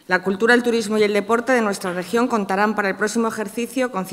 La cultura, el turismo y el deporte de nuestra región contarán para el próximo ejercicio con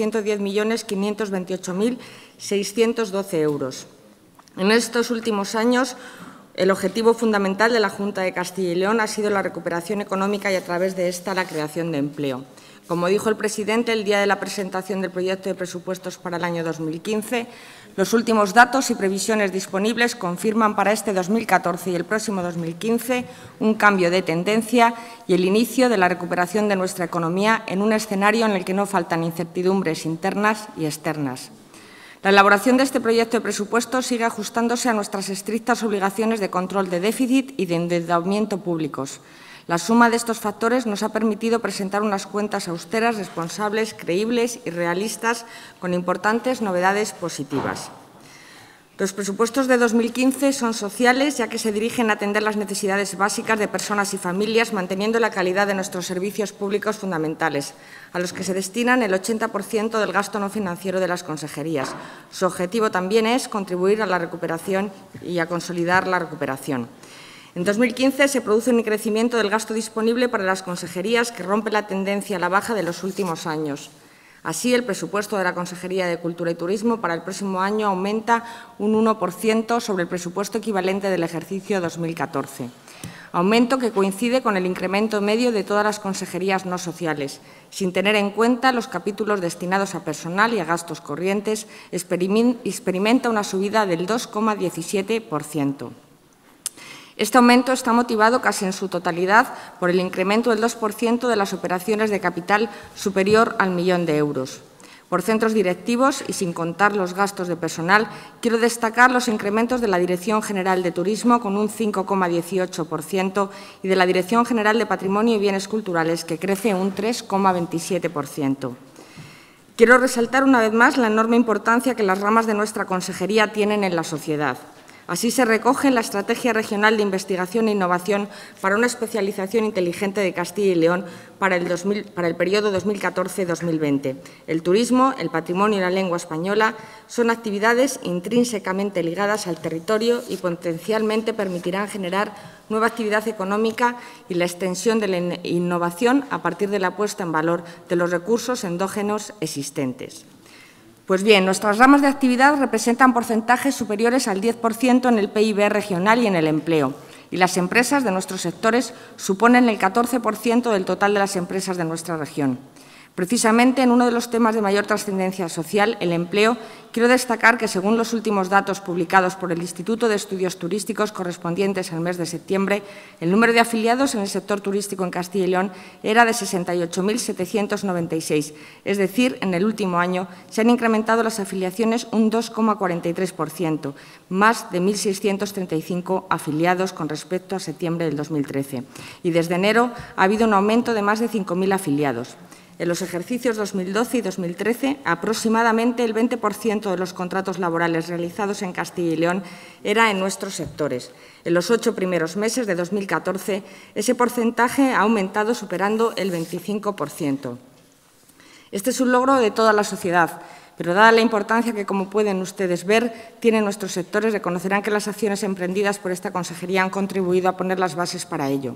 110.528.612 euros. En estos últimos años, el objetivo fundamental de la Junta de Castilla y León ha sido la recuperación económica y, a través de esta, la creación de empleo. Como dijo el presidente el día de la presentación del proyecto de presupuestos para el año 2015, los últimos datos y previsiones disponibles confirman para este 2014 y el próximo 2015 un cambio de tendencia y el inicio de la recuperación de nuestra economía en un escenario en el que no faltan incertidumbres internas y externas. La elaboración de este proyecto de presupuestos sigue ajustándose a nuestras estrictas obligaciones de control de déficit y de endeudamiento públicos. La suma de estos factores nos ha permitido presentar unas cuentas austeras, responsables, creíbles y realistas, con importantes novedades positivas. Los presupuestos de 2015 son sociales, ya que se dirigen a atender las necesidades básicas de personas y familias, manteniendo la calidad de nuestros servicios públicos fundamentales, a los que se destinan el 80% del gasto no financiero de las consejerías. Su objetivo también es contribuir a la recuperación y a consolidar la recuperación. En 2015 se produce un crecimiento del gasto disponible para las consejerías que rompe la tendencia a la baja de los últimos años. Así, el presupuesto de la Consejería de Cultura y Turismo para el próximo año aumenta un 1% sobre el presupuesto equivalente del ejercicio 2014, aumento que coincide con el incremento medio de todas las consejerías no sociales. Sin tener en cuenta los capítulos destinados a personal y a gastos corrientes, experimenta una subida del 2,17%. Este aumento está motivado casi en su totalidad por el incremento del 2% de las operaciones de capital superior al millón de euros. Por centros directivos y sin contar los gastos de personal, quiero destacar los incrementos de la Dirección General de Turismo con un 5,18% y de la Dirección General de Patrimonio y Bienes Culturales, que crece un 3,27%. Quiero resaltar una vez más la enorme importancia que las ramas de nuestra consejería tienen en la sociedad. Así se recoge en la Estrategia Regional de Investigación e Innovación para una especialización inteligente de Castilla y León para el periodo 2014-2020. El turismo, el patrimonio y la lengua española son actividades intrínsecamente ligadas al territorio y potencialmente permitirán generar nueva actividad económica y la extensión de la innovación a partir de la puesta en valor de los recursos endógenos existentes. Pues bien, nuestras ramas de actividad representan porcentajes superiores al 10% en el PIB regional y en el empleo, y las empresas de nuestros sectores suponen el 14% del total de las empresas de nuestra región. Precisamente en uno de los temas de mayor trascendencia social, el empleo, quiero destacar que, según los últimos datos publicados por el Instituto de Estudios Turísticos correspondientes al mes de septiembre, el número de afiliados en el sector turístico en Castilla y León era de 68.796, es decir, en el último año se han incrementado las afiliaciones un 2,43%, más de 1.635 afiliados con respecto a septiembre del 2013, y desde enero ha habido un aumento de más de 5.000 afiliados. En los ejercicios 2012 y 2013, aproximadamente el 20% de los contratos laborales realizados en Castilla y León era en nuestros sectores. En los 8 primeros meses de 2014, ese porcentaje ha aumentado superando el 25%. Este es un logro de toda la sociedad, pero dada la importancia que, como pueden ustedes ver, tienen nuestros sectores, reconocerán que las acciones emprendidas por esta consejería han contribuido a poner las bases para ello.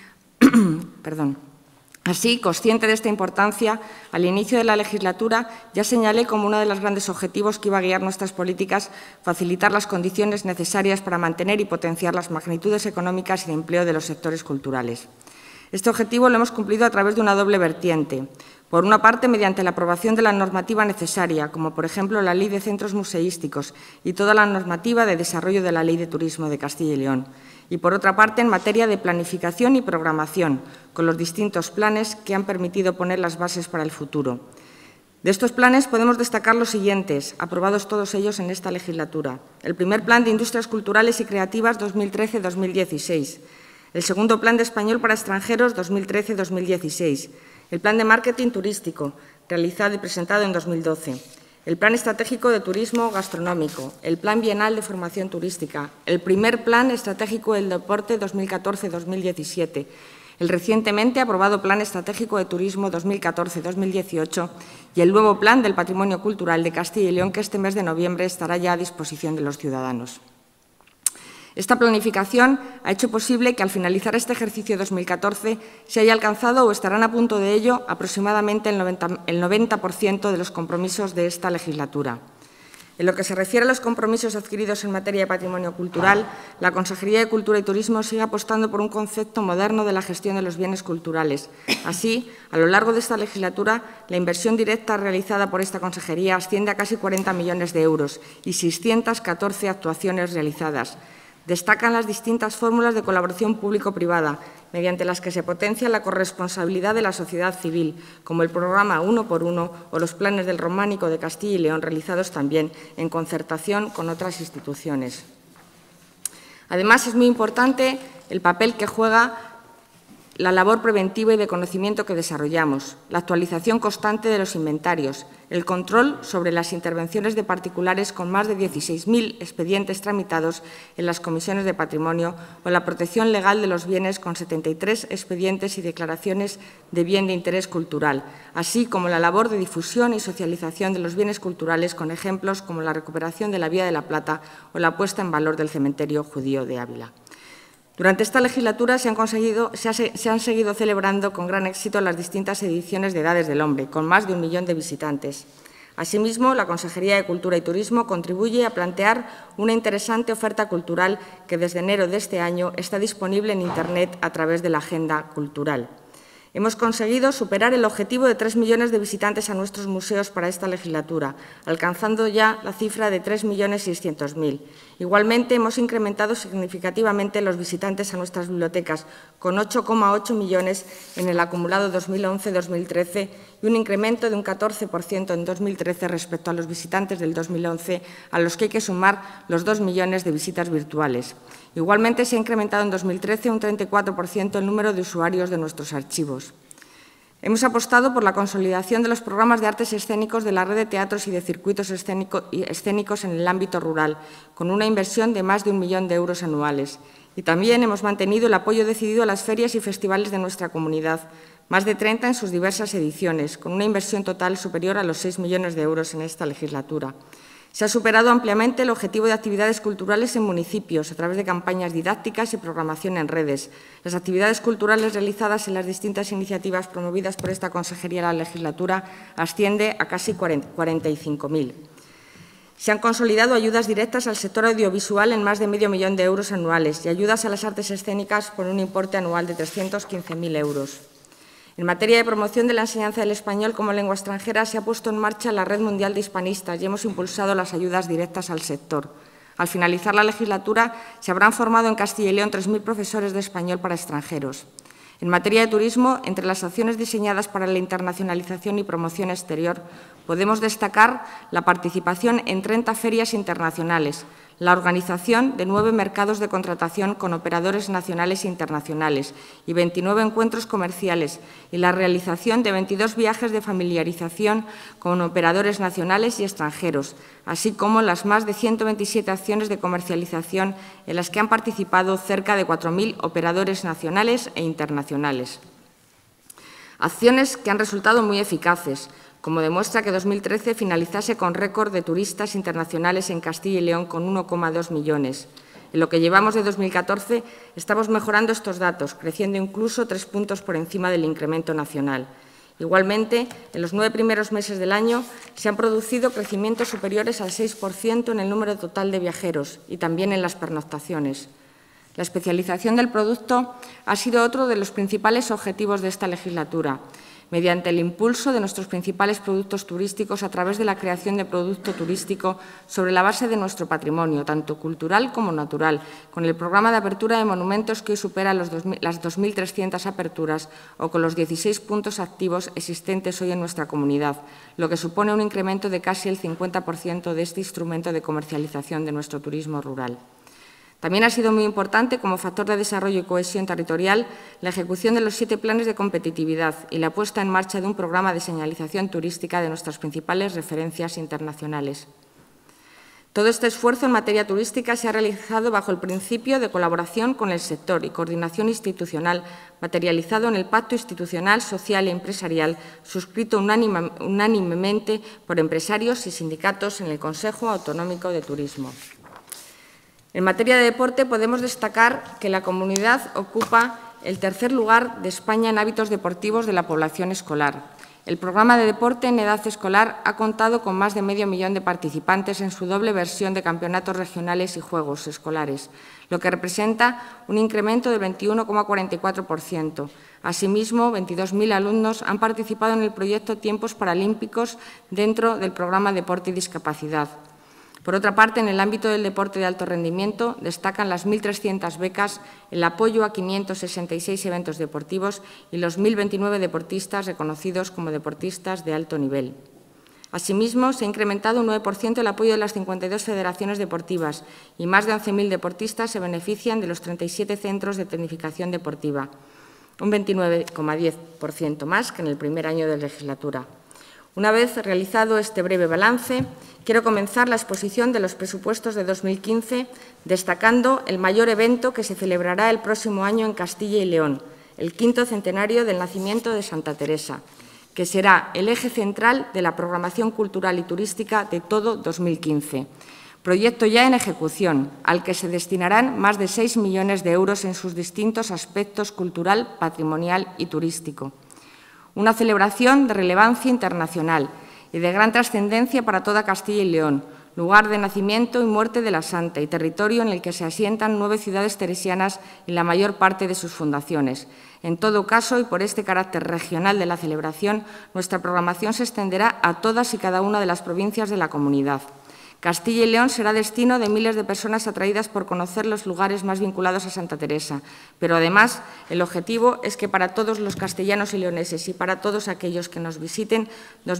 Así, consciente de esta importancia, al inicio de la legislatura ya señalé como uno de los grandes objetivos que iba a guiar nuestras políticas facilitar las condiciones necesarias para mantener y potenciar las magnitudes económicas y de empleo de los sectores culturales. Este objetivo lo hemos cumplido a través de una doble vertiente. Por una parte, mediante la aprobación de la normativa necesaria, como por ejemplo la Ley de Centros Museísticos y toda la normativa de desarrollo de la Ley de Turismo de Castilla y León. Y por otra parte, en materia de planificación y programación, con los distintos planes que han permitido poner las bases para el futuro. De estos planes podemos destacar los siguientes, aprobados todos ellos en esta legislatura. El primer Plan de Industrias Culturales y Creativas 2013-2016. El segundo Plan de Español para Extranjeros 2013-2016. El Plan de Marketing Turístico, realizado y presentado en 2012. El Plan Estratégico de Turismo Gastronómico, el Plan Bienal de Formación Turística, el primer Plan Estratégico del Deporte 2014-2017, el recientemente aprobado Plan Estratégico de Turismo 2014-2018 y el nuevo Plan del Patrimonio Cultural de Castilla y León, que este mes de noviembre estará ya a disposición de los ciudadanos. Esta planificación ha hecho posible que, al finalizar este ejercicio 2014, se haya alcanzado o estarán a punto de ello aproximadamente el 90% de los compromisos de esta legislatura. En lo que se refiere a los compromisos adquiridos en materia de patrimonio cultural, la Consejería de Cultura y Turismo sigue apostando por un concepto moderno de la gestión de los bienes culturales. Así, a lo largo de esta legislatura, la inversión directa realizada por esta Consejería asciende a casi 40 millones de euros y 614 actuaciones realizadas. Destacan las distintas fórmulas de colaboración público-privada, mediante las que se potencia la corresponsabilidad de la sociedad civil, como el programa 1x1 o los planes del Románico de Castilla y León, realizados también en concertación con otras instituciones. Además, es muy importante el papel que juega la labor preventiva y de conocimiento que desarrollamos, la actualización constante de los inventarios, el control sobre las intervenciones de particulares con más de 16.000 expedientes tramitados en las comisiones de patrimonio o la protección legal de los bienes con 73 expedientes y declaraciones de bien de interés cultural, así como la labor de difusión y socialización de los bienes culturales con ejemplos como la recuperación de la Vía de la Plata o la puesta en valor del cementerio judío de Ávila. Durante esta legislatura se han seguido celebrando con gran éxito las distintas ediciones de Edades del Hombre, con más de 1 millón de visitantes. Asimismo, la Consejería de Cultura y Turismo contribuye a plantear una interesante oferta cultural que desde enero de este año está disponible en Internet a través de la Agenda Cultural. Hemos conseguido superar el objetivo de 3 millones de visitantes a nuestros museos para esta legislatura, alcanzando ya la cifra de 3.600.000. Igualmente, hemos incrementado significativamente los visitantes a nuestras bibliotecas, con 8,8 millones en el acumulado 2011-2013 y un incremento de un 14% en 2013 respecto a los visitantes del 2011, a los que hay que sumar los 2 millones de visitas virtuales. Igualmente, se ha incrementado en 2013 un 34% el número de usuarios de nuestros archivos. Hemos apostado por la consolidación de los programas de artes escénicos de la red de teatros y de circuitos escénicos en el ámbito rural, con una inversión de más de 1 millón de euros anuales. Y también hemos mantenido el apoyo decidido a las ferias y festivales de nuestra comunidad, más de 30 en sus diversas ediciones, con una inversión total superior a los 6 millones de euros en esta legislatura. Se ha superado ampliamente el objetivo de actividades culturales en municipios a través de campañas didácticas y programación en redes. Las actividades culturales realizadas en las distintas iniciativas promovidas por esta Consejería en la legislatura asciende a casi 45.000. Se han consolidado ayudas directas al sector audiovisual en más de medio millón de euros anuales y ayudas a las artes escénicas por un importe anual de 315.000 euros. En materia de promoción de la enseñanza del español como lengua extranjera, se ha puesto en marcha la Red Mundial de Hispanistas y hemos impulsado las ayudas directas al sector. Al finalizar la legislatura, se habrán formado en Castilla y León 3.000 profesores de español para extranjeros. En materia de turismo, entre las acciones diseñadas para la internacionalización y promoción exterior, podemos destacar la participación en 30 ferias internacionales, la organización de 9 mercados de contratación con operadores nacionales e internacionales y 29 encuentros comerciales y la realización de 22 viajes de familiarización con operadores nacionales y extranjeros, así como las más de 127 acciones de comercialización en las que han participado cerca de 4.000 operadores nacionales e internacionales. Acciones que han resultado muy eficaces, como demuestra que 2013 finalizase con récord de turistas internacionales en Castilla y León con 1,2 millones. En lo que llevamos de 2014 estamos mejorando estos datos, creciendo incluso 3 puntos por encima del incremento nacional. Igualmente, en los 9 primeros meses del año se han producido crecimientos superiores al 6% en el número total de viajeros y también en las pernoctaciones. La especialización del producto ha sido otro de los principales objetivos de esta legislatura, mediante el impulso de nuestros principales productos turísticos a través de la creación de producto turístico sobre la base de nuestro patrimonio, tanto cultural como natural, con el programa de apertura de monumentos que hoy supera las 2.300 aperturas o con los 16 puntos activos existentes hoy en nuestra comunidad, lo que supone un incremento de casi el 50% de este instrumento de comercialización de nuestro turismo rural. También ha sido muy importante, como factor de desarrollo y cohesión territorial, la ejecución de los 7 planes de competitividad y la puesta en marcha de un programa de señalización turística de nuestras principales referencias internacionales. Todo este esfuerzo en materia turística se ha realizado bajo el principio de colaboración con el sector y coordinación institucional, materializado en el Pacto Institucional, Social y Empresarial, suscrito unánimemente por empresarios y sindicatos en el Consejo Autonómico de Turismo. En materia de deporte, podemos destacar que la comunidad ocupa el tercer lugar de España en hábitos deportivos de la población escolar. El programa de deporte en edad escolar ha contado con más de 500.000 de participantes en su doble versión de campeonatos regionales y juegos escolares, lo que representa un incremento del 21,44%. Asimismo, 22.000 alumnos han participado en el proyecto Tiempos Paralímpicos dentro del programa Deporte y Discapacidad. Por otra parte, en el ámbito del deporte de alto rendimiento, destacan las 1.300 becas, el apoyo a 566 eventos deportivos y los 1.029 deportistas reconocidos como deportistas de alto nivel. Asimismo, se ha incrementado un 9% el apoyo de las 52 federaciones deportivas y más de 11.000 deportistas se benefician de los 37 centros de tecnificación deportiva, un 29,10% más que en el primer año de legislatura. Una vez realizado este breve balance, quiero comenzar la exposición de los presupuestos de 2015 destacando el mayor evento que se celebrará el próximo año en Castilla y León, el 5º centenario del nacimiento de Santa Teresa, que será el eje central de la programación cultural y turística de todo 2015. Proyecto ya en ejecución, al que se destinarán más de 6 millones de euros en sus distintos aspectos cultural, patrimonial y turístico. Una celebración de relevancia internacional y de gran trascendencia para toda Castilla y León, lugar de nacimiento y muerte de la Santa y territorio en el que se asientan 9 ciudades teresianas y la mayor parte de sus fundaciones. En todo caso, y por este carácter regional de la celebración, nuestra programación se extenderá a todas y cada una de las provincias de la comunidad. Castilla y León será destino de miles de personas atraídas por conocer los lugares más vinculados a Santa Teresa, pero además el objetivo es que para todos los castellanos y leoneses y para todos aquellos que nos visiten,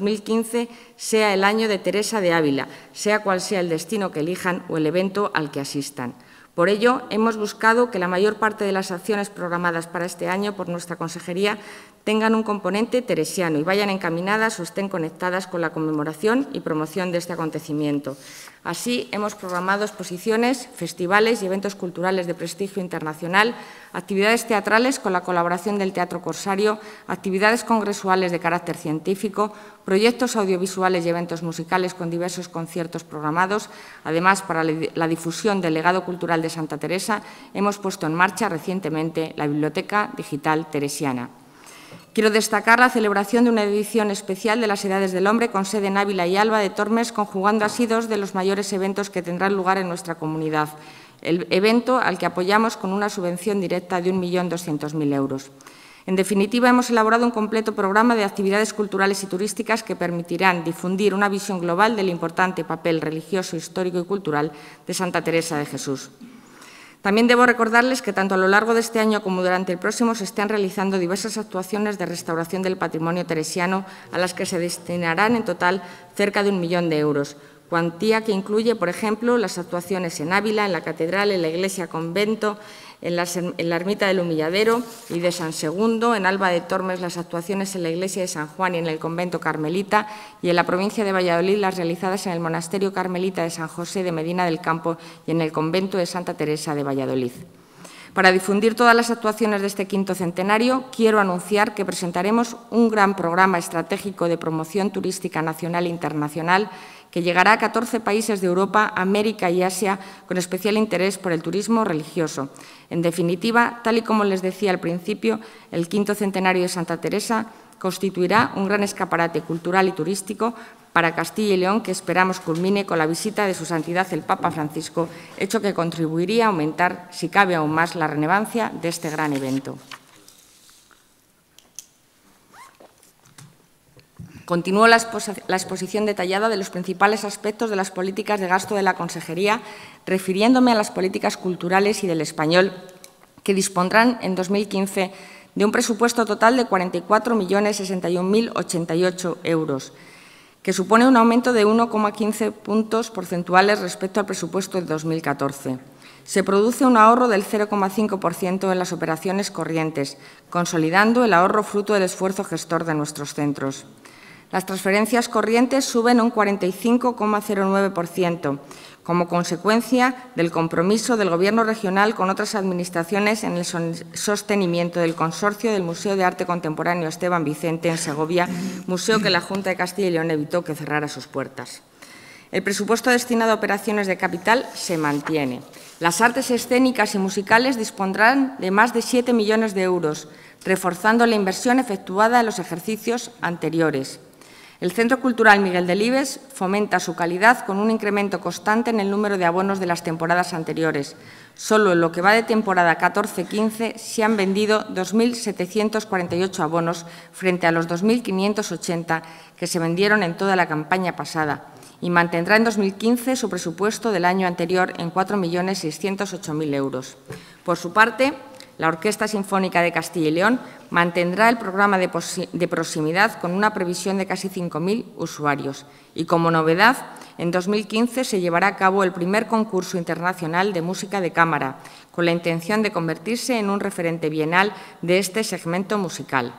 2015 sea el año de Teresa de Ávila, sea cual sea el destino que elijan o el evento al que asistan. Por ello, hemos buscado que la mayor parte de las acciones programadas para este año por nuestra consejería tengan un componente teresiano y vayan encaminadas o estén conectadas con la conmemoración y promoción de este acontecimiento. Así, hemos programado exposiciones, festivales y eventos culturales de prestigio internacional, actividades teatrales con la colaboración del Teatro Corsario, actividades congresuales de carácter científico, proyectos audiovisuales y eventos musicales con diversos conciertos programados. Además, para la difusión del legado cultural de Santa Teresa, hemos puesto en marcha recientemente la Biblioteca Digital Teresiana. Quiero destacar la celebración de una edición especial de las Edades del Hombre con sede en Ávila y Alba de Tormes, conjugando así 2 de los mayores eventos que tendrán lugar en nuestra comunidad. El evento al que apoyamos con una subvención directa de 1.200.000 euros. En definitiva, hemos elaborado un completo programa de actividades culturales y turísticas que permitirán difundir una visión global del importante papel religioso, histórico y cultural de Santa Teresa de Jesús. También debo recordarles que tanto a lo largo de este año como durante el próximo se están realizando diversas actuaciones de restauración del patrimonio teresiano a las que se destinarán en total cerca de 1 millón de euros, cuantía que incluye, por ejemplo, las actuaciones en Ávila, en la Catedral, en la Iglesia Convento, en la Ermita del Humilladero y de San Segundo, en Alba de Tormes las actuaciones en la Iglesia de San Juan y en el Convento Carmelita, y en la provincia de Valladolid las realizadas en el Monasterio Carmelita de San José de Medina del Campo y en el Convento de Santa Teresa de Valladolid. Para difundir todas las actuaciones de este 5º centenario, quiero anunciar que presentaremos un gran programa estratégico de promoción turística nacional e internacional que llegará a 14 países de Europa, América y Asia con especial interés por el turismo religioso. En definitiva, tal y como les decía al principio, el 5º centenario de Santa Teresa constituirá un gran escaparate cultural y turístico para Castilla y León que esperamos culmine con la visita de Su Santidad el Papa Francisco, hecho que contribuiría a aumentar, si cabe aún más, la relevancia de este gran evento. Continúo la exposición detallada de los principales aspectos de las políticas de gasto de la Consejería, refiriéndome a las políticas culturales y del español, que dispondrán en 2015 de un presupuesto total de 44.061.088 euros, que supone un aumento de 1,15 puntos porcentuales respecto al presupuesto de 2014. Se produce un ahorro del 0,5% en las operaciones corrientes, consolidando el ahorro fruto del esfuerzo gestor de nuestros centros. Las transferencias corrientes suben un 45,09%, como consecuencia del compromiso del Gobierno regional con otras administraciones en el sostenimiento del consorcio del Museo de Arte Contemporáneo Esteban Vicente en Segovia, museo que la Junta de Castilla y León evitó que cerrara sus puertas. El presupuesto destinado a operaciones de capital se mantiene. Las artes escénicas y musicales dispondrán de más de 7 millones de euros, reforzando la inversión efectuada en los ejercicios anteriores. El Centro Cultural Miguel Delibes fomenta su calidad con un incremento constante en el número de abonos de las temporadas anteriores. Solo en lo que va de temporada 14-15 se han vendido 2.748 abonos frente a los 2.580 que se vendieron en toda la campaña pasada y mantendrá en 2015 su presupuesto del año anterior en 4.608.000 euros. Por su parte, la Orquesta Sinfónica de Castilla y León mantendrá el programa de proximidad con una previsión de casi 5.000 usuarios. Y, como novedad, en 2015 se llevará a cabo el primer concurso internacional de música de cámara, con la intención de convertirse en un referente bienal de este segmento musical.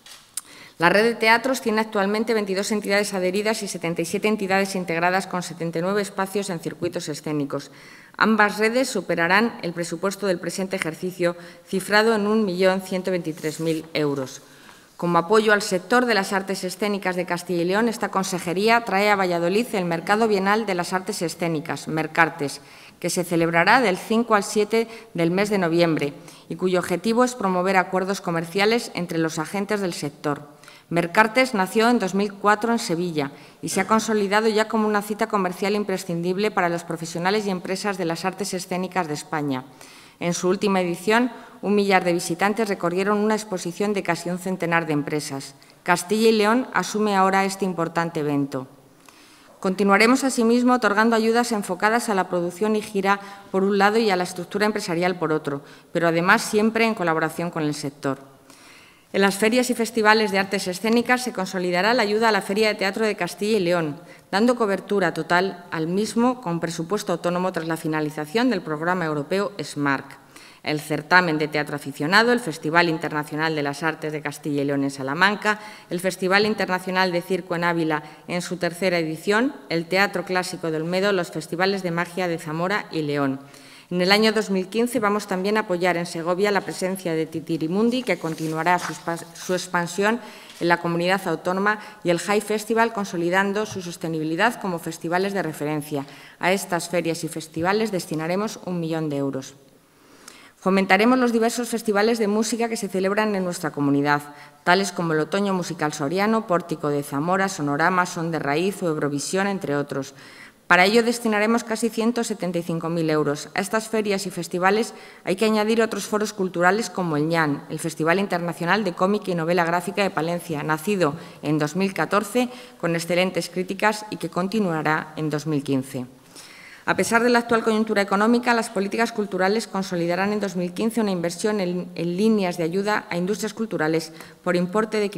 La red de teatros tiene actualmente 22 entidades adheridas y 77 entidades integradas con 79 espacios en circuitos escénicos. Ambas redes superarán el presupuesto del presente ejercicio, cifrado en 1.123.000 euros. Como apoyo al sector de las artes escénicas de Castilla y León, esta consejería trae a Valladolid el Mercado Bienal de las Artes Escénicas, Mercartes, que se celebrará del 5 al 7 del mes de noviembre y cuyo objetivo es promover acuerdos comerciales entre los agentes del sector. Mercartes nació en 2004 en Sevilla y se ha consolidado ya como una cita comercial imprescindible para los profesionales y empresas de las artes escénicas de España. En su última edición, 1 millar de visitantes recorrieron una exposición de casi un centenar de empresas. Castilla y León asume ahora este importante evento. Continuaremos, asimismo, otorgando ayudas enfocadas a la producción y gira por un lado y a la estructura empresarial por otro, pero además siempre en colaboración con el sector. En las ferias y festivales de artes escénicas se consolidará la ayuda a la Feria de Teatro de Castilla y León, dando cobertura total al mismo con presupuesto autónomo tras la finalización del programa europeo SMARC. El certamen de teatro aficionado, el Festival Internacional de las Artes de Castilla y León en Salamanca, el Festival Internacional de Circo en Ávila en su tercera edición, el Teatro Clásico de Olmedo, los festivales de magia de Zamora y León. En el año 2015 vamos también a apoyar en Segovia la presencia de Titirimundi, que continuará su expansión en la comunidad autónoma, y el High Festival, consolidando su sostenibilidad como festivales de referencia. A estas ferias y festivales destinaremos 1 millón de euros. Fomentaremos los diversos festivales de música que se celebran en nuestra comunidad, tales como el Otoño Musical Soriano, Pórtico de Zamora, Sonorama, Son de Raíz o Eurovisión, entre otros. Para ello destinaremos casi 175.000 euros. A estas ferias y festivales hay que añadir otros foros culturales como el ñan, el Festival Internacional de Cómic y Novela Gráfica de Palencia, nacido en 2014 con excelentes críticas y que continuará en 2015. A pesar de la actual coyuntura económica, las políticas culturales consolidarán en 2015 una inversión en líneas de ayuda a industrias culturales por importe de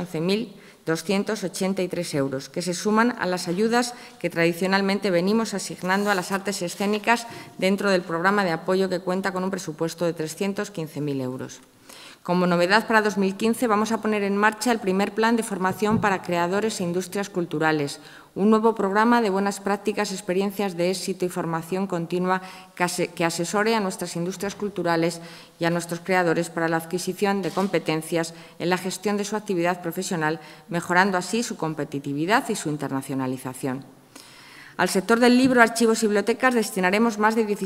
511.283 euros, que se suman a las ayudas que tradicionalmente venimos asignando a las artes escénicas dentro del programa de apoyo, que cuenta con un presupuesto de 315.000 euros. Como novedad para 2015 vamos a poner en marcha el primer plan de formación para creadores e industrias culturales, un nuevo programa de buenas prácticas, experiencias de éxito y formación continua que asesore a nuestras industrias culturales y a nuestros creadores para la adquisición de competencias en la gestión de su actividad profesional, mejorando así su competitividad y su internacionalización. Al sector del libro, archivos y bibliotecas destinaremos más de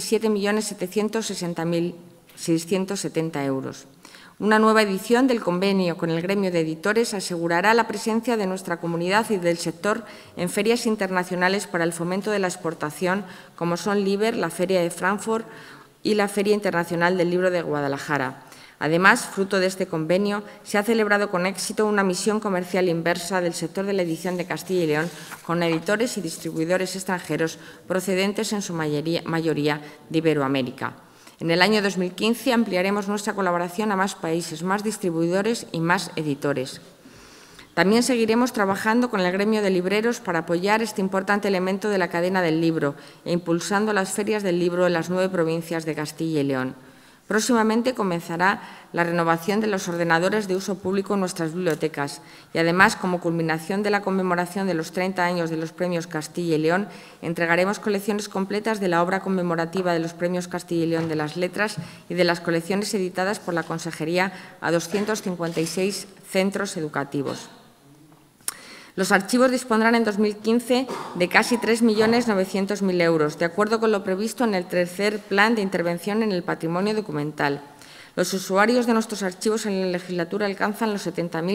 17.760.670 euros. Una nueva edición del convenio con el gremio de editores asegurará la presencia de nuestra comunidad y del sector en ferias internacionales para el fomento de la exportación, como son LIBER, la Feria de Frankfurt y la Feria Internacional del Libro de Guadalajara. Además, fruto de este convenio, se ha celebrado con éxito una misión comercial inversa del sector de la edición de Castilla y León con editores y distribuidores extranjeros procedentes en su mayoría de Iberoamérica. En el año 2015 ampliaremos nuestra colaboración a más países, más distribuidores y más editores. También seguiremos trabajando con el gremio de libreros para apoyar este importante elemento de la cadena del libro e impulsando las ferias del libro en las 9 provincias de Castilla y León. Próximamente comenzará la renovación de los ordenadores de uso público en nuestras bibliotecas y, además, como culminación de la conmemoración de los 30 años de los Premios Castilla y León, entregaremos colecciones completas de la obra conmemorativa de los Premios Castilla y León de las Letras y de las colecciones editadas por la Consejería a 256 centros educativos. Los archivos dispondrán en 2015 de casi 3.900.000 euros, de acuerdo con lo previsto en el tercer Plan de Intervención en el Patrimonio Documental. Los usuarios de nuestros archivos en la legislatura alcanzan los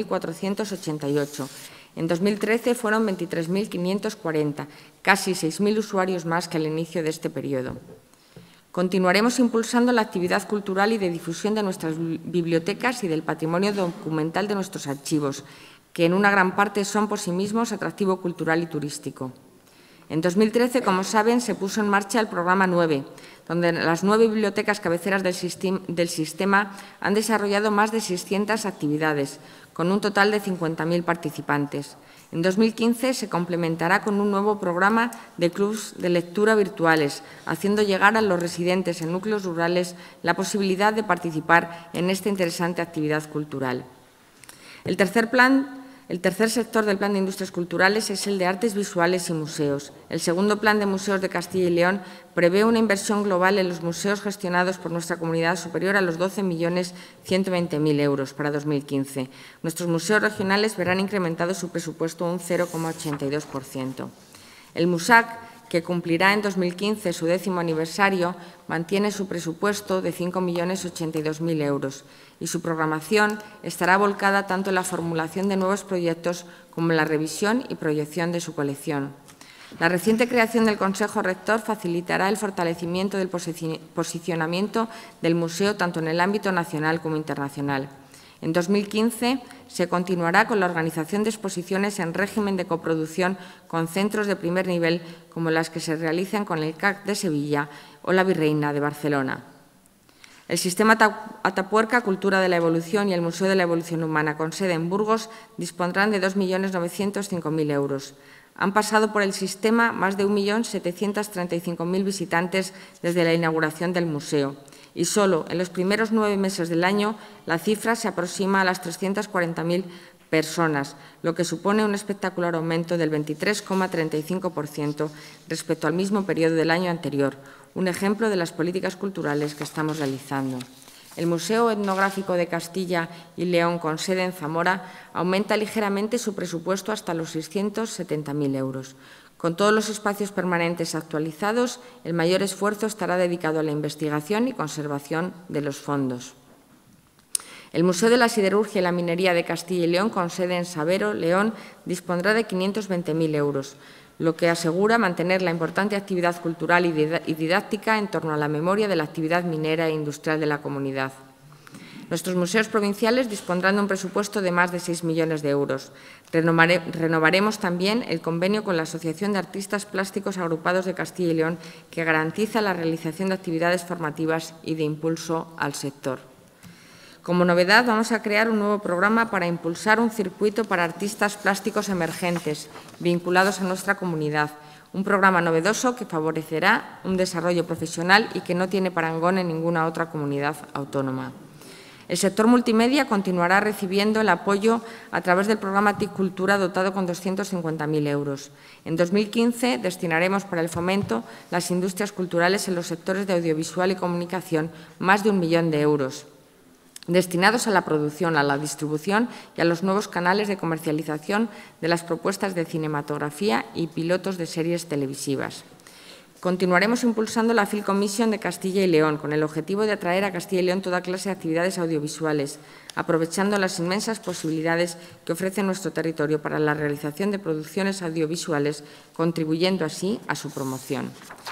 70.488. En 2013 fueron 23.540, casi 6.000 usuarios más que al inicio de este periodo. Continuaremos impulsando la actividad cultural y de difusión de nuestras bibliotecas y del patrimonio documental de nuestros archivos, que en una gran parte son por sí mismos atractivo cultural y turístico. En 2013, como saben, se puso en marcha el programa 9, donde las 9 bibliotecas cabeceras del sistema han desarrollado más de 600 actividades, con un total de 50.000 participantes. En 2015 se complementará con un nuevo programa de clubs de lectura virtuales, haciendo llegar a los residentes en núcleos rurales la posibilidad de participar en esta interesante actividad cultural. El tercer sector del Plan de Industrias Culturales es el de artes visuales y museos. El segundo Plan de Museos de Castilla y León prevé una inversión global en los museos gestionados por nuestra comunidad superior a los 12.120.000 euros para 2015. Nuestros museos regionales verán incrementado su presupuesto un 0,82%. El MUSAC, que cumplirá en 2015 su 10º aniversario, mantiene su presupuesto de 5.082.000 euros y su programación estará volcada tanto en la formulación de nuevos proyectos como en la revisión y proyección de su colección. La reciente creación del Consejo Rector facilitará el fortalecimiento del posicionamiento del museo tanto en el ámbito nacional como internacional. En 2015 se continuará con la organización de exposiciones en régimen de coproducción con centros de primer nivel como las que se realizan con el CAC de Sevilla o la Virreina de Barcelona. El Sistema Atapuerca, Cultura de la Evolución y el Museo de la Evolución Humana, con sede en Burgos, dispondrán de 2.905.000 euros. Han pasado por el sistema más de 1.735.000 visitantes desde la inauguración del museo y solo en los primeros 9 meses del año la cifra se aproxima a las 340.000 personas, lo que supone un espectacular aumento del 23,35% respecto al mismo periodo del año anterior, un ejemplo de las políticas culturales que estamos realizando. El Museo Etnográfico de Castilla y León, con sede en Zamora, aumenta ligeramente su presupuesto hasta los 670.000 euros. Con todos los espacios permanentes actualizados, el mayor esfuerzo estará dedicado a la investigación y conservación de los fondos. El Museo de la Siderurgia y la Minería de Castilla y León, con sede en Sabero, León, dispondrá de 520.000 euros, lo que asegura mantener la importante actividad cultural y didáctica en torno a la memoria de la actividad minera e industrial de la comunidad. Nuestros museos provinciales dispondrán de un presupuesto de más de 6 millones de euros. Renovaremos también el convenio con la Asociación de Artistas Plásticos Agrupados de Castilla y León, que garantiza la realización de actividades formativas y de impulso al sector. Como novedad, vamos a crear un nuevo programa para impulsar un circuito para artistas plásticos emergentes vinculados a nuestra comunidad, un programa novedoso que favorecerá un desarrollo profesional y que no tiene parangón en ninguna otra comunidad autónoma. El sector multimedia continuará recibiendo el apoyo a través del programa TIC Cultura dotado con 250.000 euros. En 2015 destinaremos para el fomento las industrias culturales en los sectores de audiovisual y comunicación más de 1 millón de euros, destinados a la producción, a la distribución y a los nuevos canales de comercialización de las propuestas de cinematografía y pilotos de series televisivas. Continuaremos impulsando la Film Commission de Castilla y León, con el objetivo de atraer a Castilla y León toda clase de actividades audiovisuales, aprovechando las inmensas posibilidades que ofrece nuestro territorio para la realización de producciones audiovisuales, contribuyendo así a su promoción.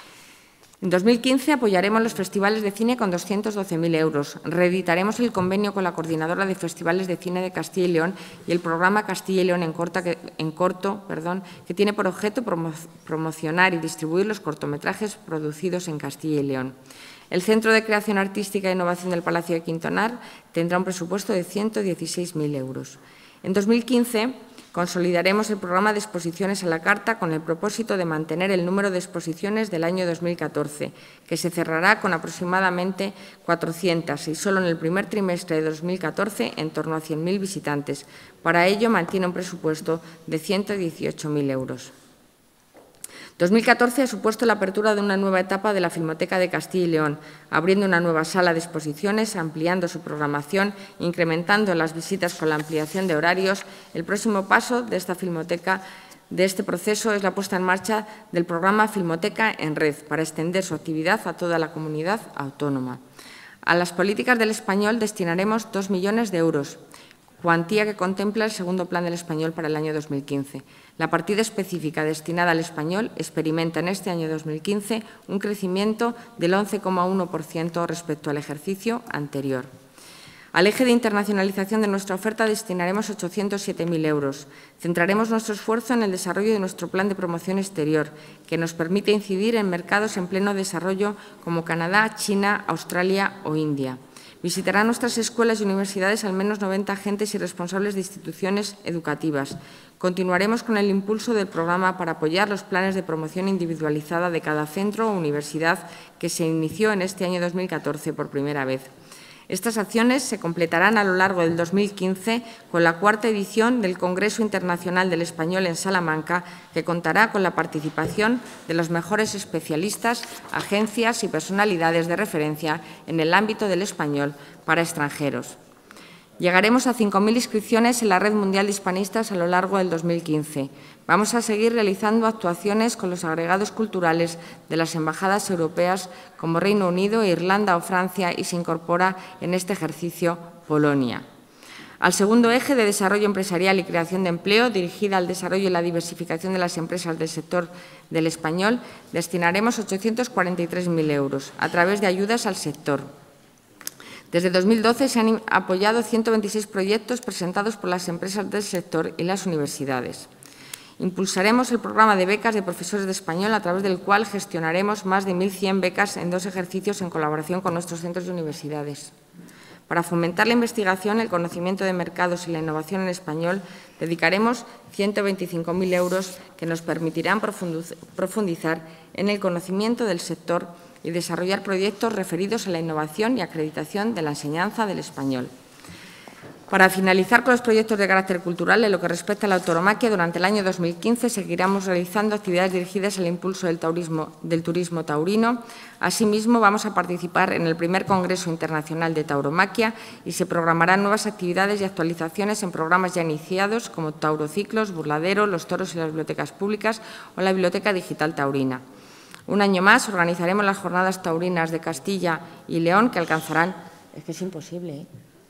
En 2015 apoyaremos los festivales de cine con 212.000 euros. Reeditaremos el convenio con la Coordinadora de Festivales de Cine de Castilla y León y el programa Castilla y León en corto, que tiene por objeto promocionar y distribuir los cortometrajes producidos en Castilla y León. El Centro de Creación Artística e Innovación del Palacio de Quintanar tendrá un presupuesto de 116.000 euros. En 2015 consolidaremos el programa de exposiciones a la carta con el propósito de mantener el número de exposiciones del año 2014, que se cerrará con aproximadamente 400 y solo en el primer trimestre de 2014 en torno a 100.000 visitantes. Para ello mantiene un presupuesto de 118.000 euros. 2014 ha supuesto la apertura de una nueva etapa de la Filmoteca de Castilla y León, abriendo una nueva sala de exposiciones, ampliando su programación, incrementando las visitas con la ampliación de horarios. El próximo paso de esta Filmoteca, de este proceso, es la puesta en marcha del programa Filmoteca en Red, para extender su actividad a toda la comunidad autónoma. A las políticas del español destinaremos 2 millones de euros, cuantía que contempla el segundo Plan del Español para el año 2015. La partida específica destinada al español experimenta en este año 2015 un crecimiento del 11,1% respecto al ejercicio anterior. Al eje de internacionalización de nuestra oferta destinaremos 807.000 euros. Centraremos nuestro esfuerzo en el desarrollo de nuestro plan de promoción exterior, que nos permite incidir en mercados en pleno desarrollo como Canadá, China, Australia o India. Visitarán nuestras escuelas y universidades al menos 90 agentes y responsables de instituciones educativas. Continuaremos con el impulso del programa para apoyar los planes de promoción individualizada de cada centro o universidad que se inició en este año 2014 por primera vez. Estas acciones se completarán a lo largo del 2015 con la 4ª edición del Congreso Internacional del Español en Salamanca, que contará con la participación de los mejores especialistas, agencias y personalidades de referencia en el ámbito del español para extranjeros. Llegaremos a 5.000 inscripciones en la Red Mundial de Hispanistas a lo largo del 2015. Vamos a seguir realizando actuaciones con los agregados culturales de las embajadas europeas como Reino Unido, Irlanda o Francia, y se incorpora en este ejercicio Polonia. Al segundo eje de desarrollo empresarial y creación de empleo, dirigida al desarrollo y la diversificación de las empresas del sector del español, destinaremos 843.000 euros a través de ayudas al sector. Desde 2012 se han apoyado 126 proyectos presentados por las empresas del sector y las universidades. Impulsaremos el programa de becas de profesores de español, a través del cual gestionaremos más de 1.100 becas en 2 ejercicios en colaboración con nuestros centros y universidades. Para fomentar la investigación, el conocimiento de mercados y la innovación en español, dedicaremos 125.000 euros que nos permitirán profundizar en el conocimiento del sector y desarrollar proyectos referidos a la innovación y acreditación de la enseñanza del español. Para finalizar con los proyectos de carácter cultural, en lo que respecta a la tauromaquia, durante el año 2015 seguiremos realizando actividades dirigidas al impulso del turismo taurino. Asimismo, vamos a participar en el primer Congreso Internacional de Tauromaquia y se programarán nuevas actividades y actualizaciones en programas ya iniciados como Taurociclos, Burladero, los toros y las bibliotecas públicas o la Biblioteca Digital Taurina. Un año más organizaremos las Jornadas Taurinas de Castilla y León, que alcanzarán… Es que es imposible, ¿eh?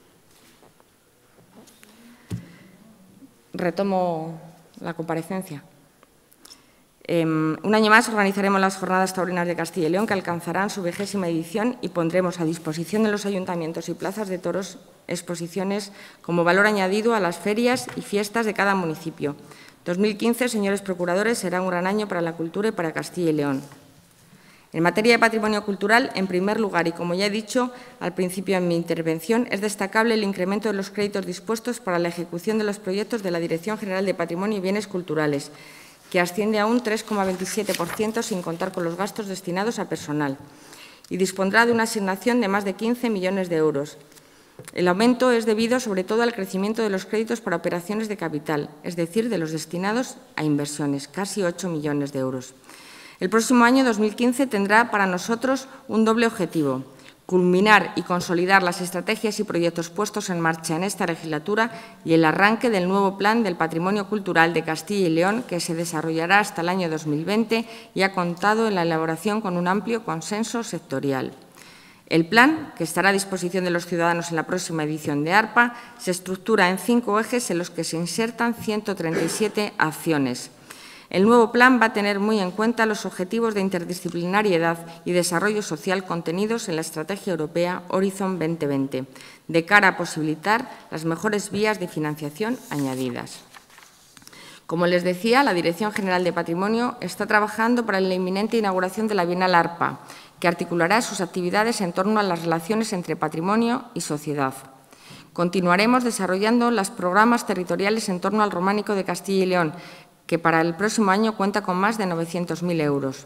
Retomo la comparecencia. Un año más organizaremos las Jornadas Taurinas de Castilla y León, que alcanzarán su 20ª edición, y pondremos a disposición de los ayuntamientos y plazas de toros exposiciones como valor añadido a las ferias y fiestas de cada municipio. 2015, señores procuradores, será un gran año para la cultura y para Castilla y León. En materia de patrimonio cultural, en primer lugar, y como ya he dicho al principio de mi intervención, es destacable el incremento de los créditos dispuestos para la ejecución de los proyectos de la Dirección General de Patrimonio y Bienes Culturales, que asciende a un 3,27% sin contar con los gastos destinados a personal, y dispondrá de una asignación de más de 15 millones de euros. El aumento es debido sobre todo al crecimiento de los créditos para operaciones de capital, es decir, de los destinados a inversiones, casi 8 millones de euros. El próximo año 2015 tendrá para nosotros un doble objetivo: culminar y consolidar las estrategias y proyectos puestos en marcha en esta legislatura y el arranque del nuevo Plan del Patrimonio Cultural de Castilla y León, que se desarrollará hasta el año 2020 y ha contado en la elaboración con un amplio consenso sectorial. El plan, que estará a disposición de los ciudadanos en la próxima edición de ARPA, se estructura en 5 ejes en los que se insertan 137 acciones. El nuevo plan va a tener muy en cuenta los objetivos de interdisciplinariedad y desarrollo social contenidos en la Estrategia Europea Horizon 2020, de cara a posibilitar las mejores vías de financiación añadidas. Como les decía, la Dirección General de Patrimonio está trabajando para la inminente inauguración de la Bienal ARPA, que articulará sus actividades en torno a las relaciones entre patrimonio y sociedad. Continuaremos desarrollando los programas territoriales en torno al Románico de Castilla y León, que para el próximo año cuenta con más de 900.000 euros.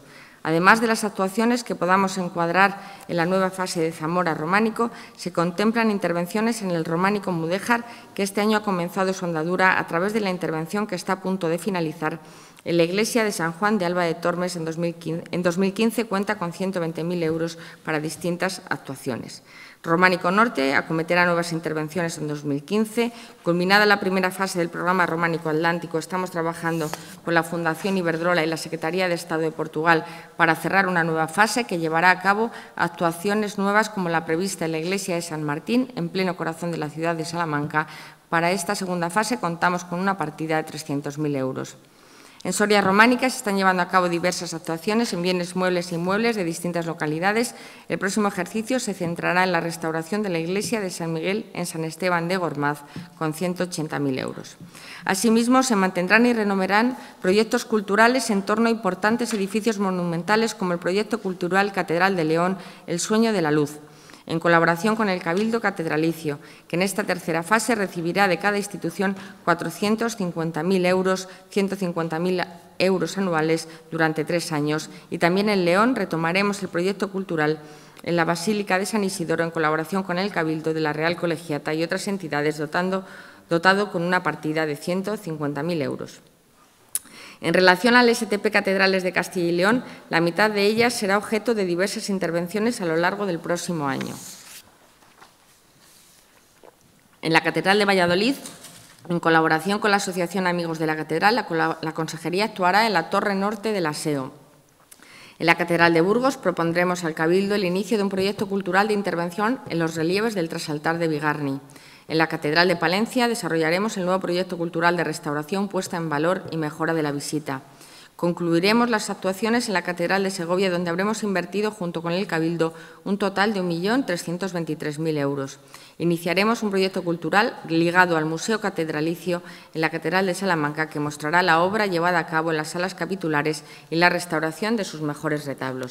Además de las actuaciones que podamos encuadrar en la nueva fase de Zamora Románico, se contemplan intervenciones en el Románico Mudéjar, que este año ha comenzado su andadura a través de la intervención que está a punto de finalizar en la iglesia de San Juan de Alba de Tormes. En 2015 cuenta con 120.000 euros para distintas actuaciones. Románico Norte acometerá nuevas intervenciones en 2015. Culminada la primera fase del programa Románico Atlántico, estamos trabajando con la Fundación Iberdrola y la Secretaría de Estado de Portugal para cerrar una nueva fase que llevará a cabo actuaciones nuevas como la prevista en la iglesia de San Martín, en pleno corazón de la ciudad de Salamanca. Para esta segunda fase contamos con una partida de 300.000 euros. En Soria Románica se están llevando a cabo diversas actuaciones en bienes muebles e inmuebles de distintas localidades. El próximo ejercicio se centrará en la restauración de la iglesia de San Miguel en San Esteban de Gormaz, con 180.000 euros. Asimismo, se mantendrán y renovarán proyectos culturales en torno a importantes edificios monumentales como el proyecto cultural Catedral de León, El Sueño de la Luz, en colaboración con el Cabildo Catedralicio, que en esta tercera fase recibirá de cada institución 450.000 euros, 150.000 euros anuales durante 3 años. Y también en León retomaremos el proyecto cultural en la Basílica de San Isidoro, en colaboración con el Cabildo de la Real Colegiata y otras entidades, dotado con una partida de 150.000 euros. En relación al STP Catedrales de Castilla y León, la mitad de ellas será objeto de diversas intervenciones a lo largo del próximo año. En la Catedral de Valladolid, en colaboración con la Asociación Amigos de la Catedral, la Consejería actuará en la Torre Norte del Aseo. En la Catedral de Burgos propondremos al Cabildo el inicio de un proyecto cultural de intervención en los relieves del trasaltar de Bigarni. En la Catedral de Palencia desarrollaremos el nuevo proyecto cultural de restauración, puesta en valor y mejora de la visita. Concluiremos las actuaciones en la Catedral de Segovia, donde habremos invertido, junto con el Cabildo, un total de 1.323.000 euros. Iniciaremos un proyecto cultural ligado al Museo Catedralicio en la Catedral de Salamanca, que mostrará la obra llevada a cabo en las salas capitulares y la restauración de sus mejores retablos.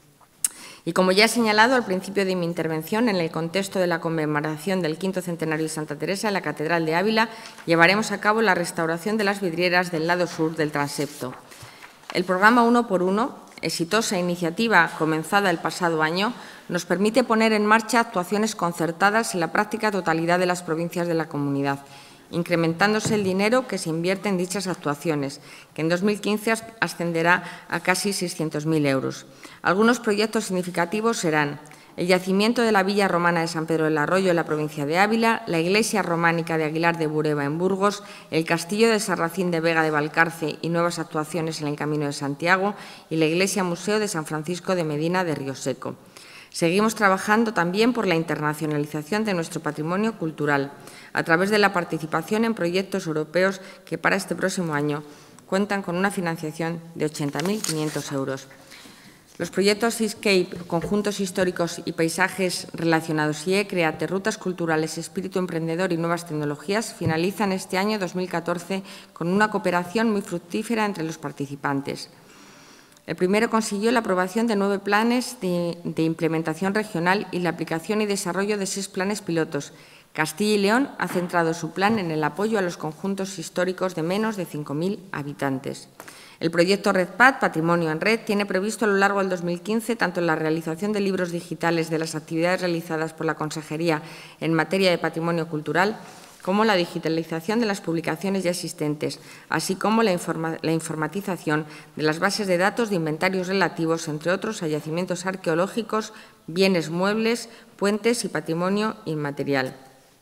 Y como ya he señalado al principio de mi intervención, en el contexto de la conmemoración del 5º centenario de Santa Teresa, en la Catedral de Ávila llevaremos a cabo la restauración de las vidrieras del lado sur del transepto. El programa 1×1, exitosa iniciativa comenzada el pasado año, nos permite poner en marcha actuaciones concertadas en la práctica totalidad de las provincias de la comunidad, incrementándose el dinero que se invierte en dichas actuaciones, que en 2015 ascenderá a casi 600.000 euros. Algunos proyectos significativos serán el yacimiento de la Villa Romana de San Pedro del Arroyo en la provincia de Ávila, la Iglesia Románica de Aguilar de Bureba en Burgos, el Castillo de Sarracín de Vega de Valcarce y nuevas actuaciones en el Camino de Santiago y la Iglesia Museo de San Francisco de Medina de Río Seco. Seguimos trabajando también por la internacionalización de nuestro patrimonio cultural, a través de la participación en proyectos europeos que para este próximo año cuentan con una financiación de 80.500 euros. Los proyectos Seascape, Conjuntos Históricos y Paisajes Relacionados y Create, Rutas Culturales, Espíritu Emprendedor y Nuevas Tecnologías finalizan este año 2014 con una cooperación muy fructífera entre los participantes. El primero consiguió la aprobación de 9 planes de implementación regional y la aplicación y desarrollo de 6 planes pilotos. Castilla y León ha centrado su plan en el apoyo a los conjuntos históricos de menos de 5.000 habitantes. El proyecto RedPad, Patrimonio en Red, tiene previsto a lo largo del 2015 tanto la realización de libros digitales de las actividades realizadas por la Consejería en materia de patrimonio cultural, como la digitalización de las publicaciones ya existentes, así como la informatización de las bases de datos de inventarios relativos, entre otros, a yacimientos arqueológicos, bienes muebles, puentes y patrimonio inmaterial.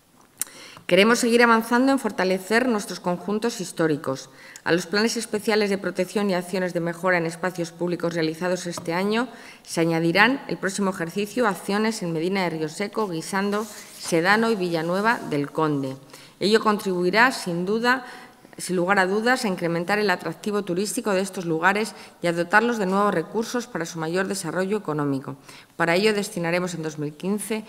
Queremos seguir avanzando en fortalecer nuestros conjuntos históricos. A los planes especiales de protección y acciones de mejora en espacios públicos realizados este año se añadirán el próximo ejercicio acciones en Medina de Río Seco, Guisando, Sedano y Villanueva del Conde. Ello contribuirá, sin lugar a dudas, a incrementar el atractivo turístico de estos lugares y a dotarlos de nuevos recursos para su mayor desarrollo económico. Para ello destinaremos en 2015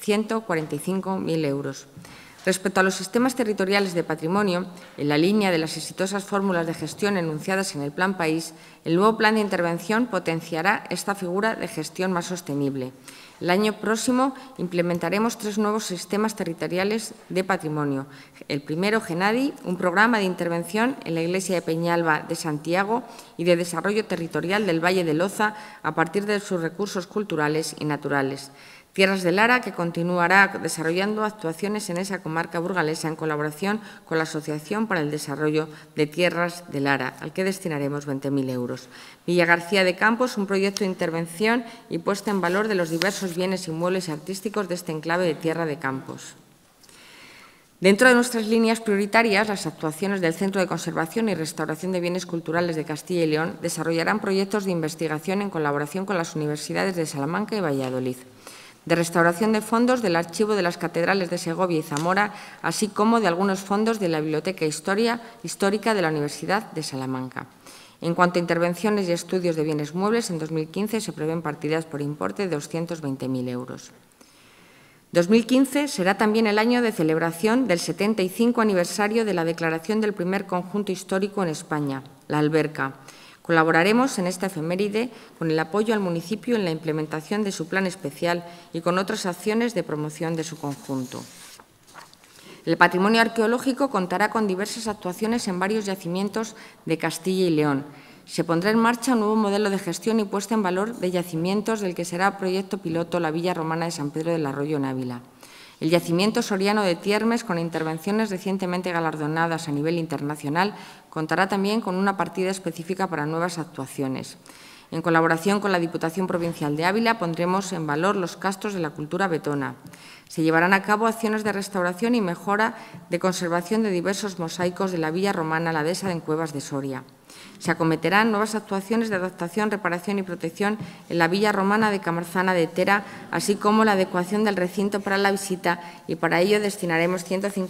145.000 euros. Respecto a los sistemas territoriales de patrimonio, en la línea de las exitosas fórmulas de gestión enunciadas en el Plan País, el nuevo plan de intervención potenciará esta figura de gestión más sostenible. El año próximo implementaremos 3 nuevos sistemas territoriales de patrimonio. El primero, GENADI, un programa de intervención en la Iglesia de Peñalba de Santiago y de desarrollo territorial del Valle de Loza a partir de sus recursos culturales y naturales. Tierras de Lara, que continuará desarrollando actuaciones en esa comarca burgalesa en colaboración con la Asociación para el Desarrollo de Tierras de Lara, al que destinaremos 20.000 euros. Villa García de Campos, un proyecto de intervención y puesta en valor de los diversos bienes inmuebles y artísticos de este enclave de Tierra de Campos. Dentro de nuestras líneas prioritarias, las actuaciones del Centro de Conservación y Restauración de Bienes Culturales de Castilla y León desarrollarán proyectos de investigación en colaboración con las universidades de Salamanca y Valladolid, de restauración de fondos del Archivo de las Catedrales de Segovia y Zamora, así como de algunos fondos de la Biblioteca Histórica de la Universidad de Salamanca. En cuanto a intervenciones y estudios de bienes muebles, en 2015 se prevén partidas por importe de 220.000 euros. 2015 será también el año de celebración del 75 aniversario de la declaración del primer conjunto histórico en España, la Alberca. Colaboraremos en esta efeméride con el apoyo al municipio en la implementación de su plan especial y con otras acciones de promoción de su conjunto. El patrimonio arqueológico contará con diversas actuaciones en varios yacimientos de Castilla y León. Se pondrá en marcha un nuevo modelo de gestión y puesta en valor de yacimientos del que será proyecto piloto la Villa Romana de San Pedro del Arroyo en Ávila. El yacimiento soriano de Tiermes, con intervenciones recientemente galardonadas a nivel internacional, contará también con una partida específica para nuevas actuaciones. En colaboración con la Diputación Provincial de Ávila pondremos en valor los castros de la cultura betona. Se llevarán a cabo acciones de restauración y mejora de conservación de diversos mosaicos de la Villa Romana, la dehesa de Cuevas de Soria. Se acometerán nuevas actuaciones de adaptación, reparación y protección en la Villa Romana de Camarzana de Tera, así como la adecuación del recinto para la visita, y para ello destinaremos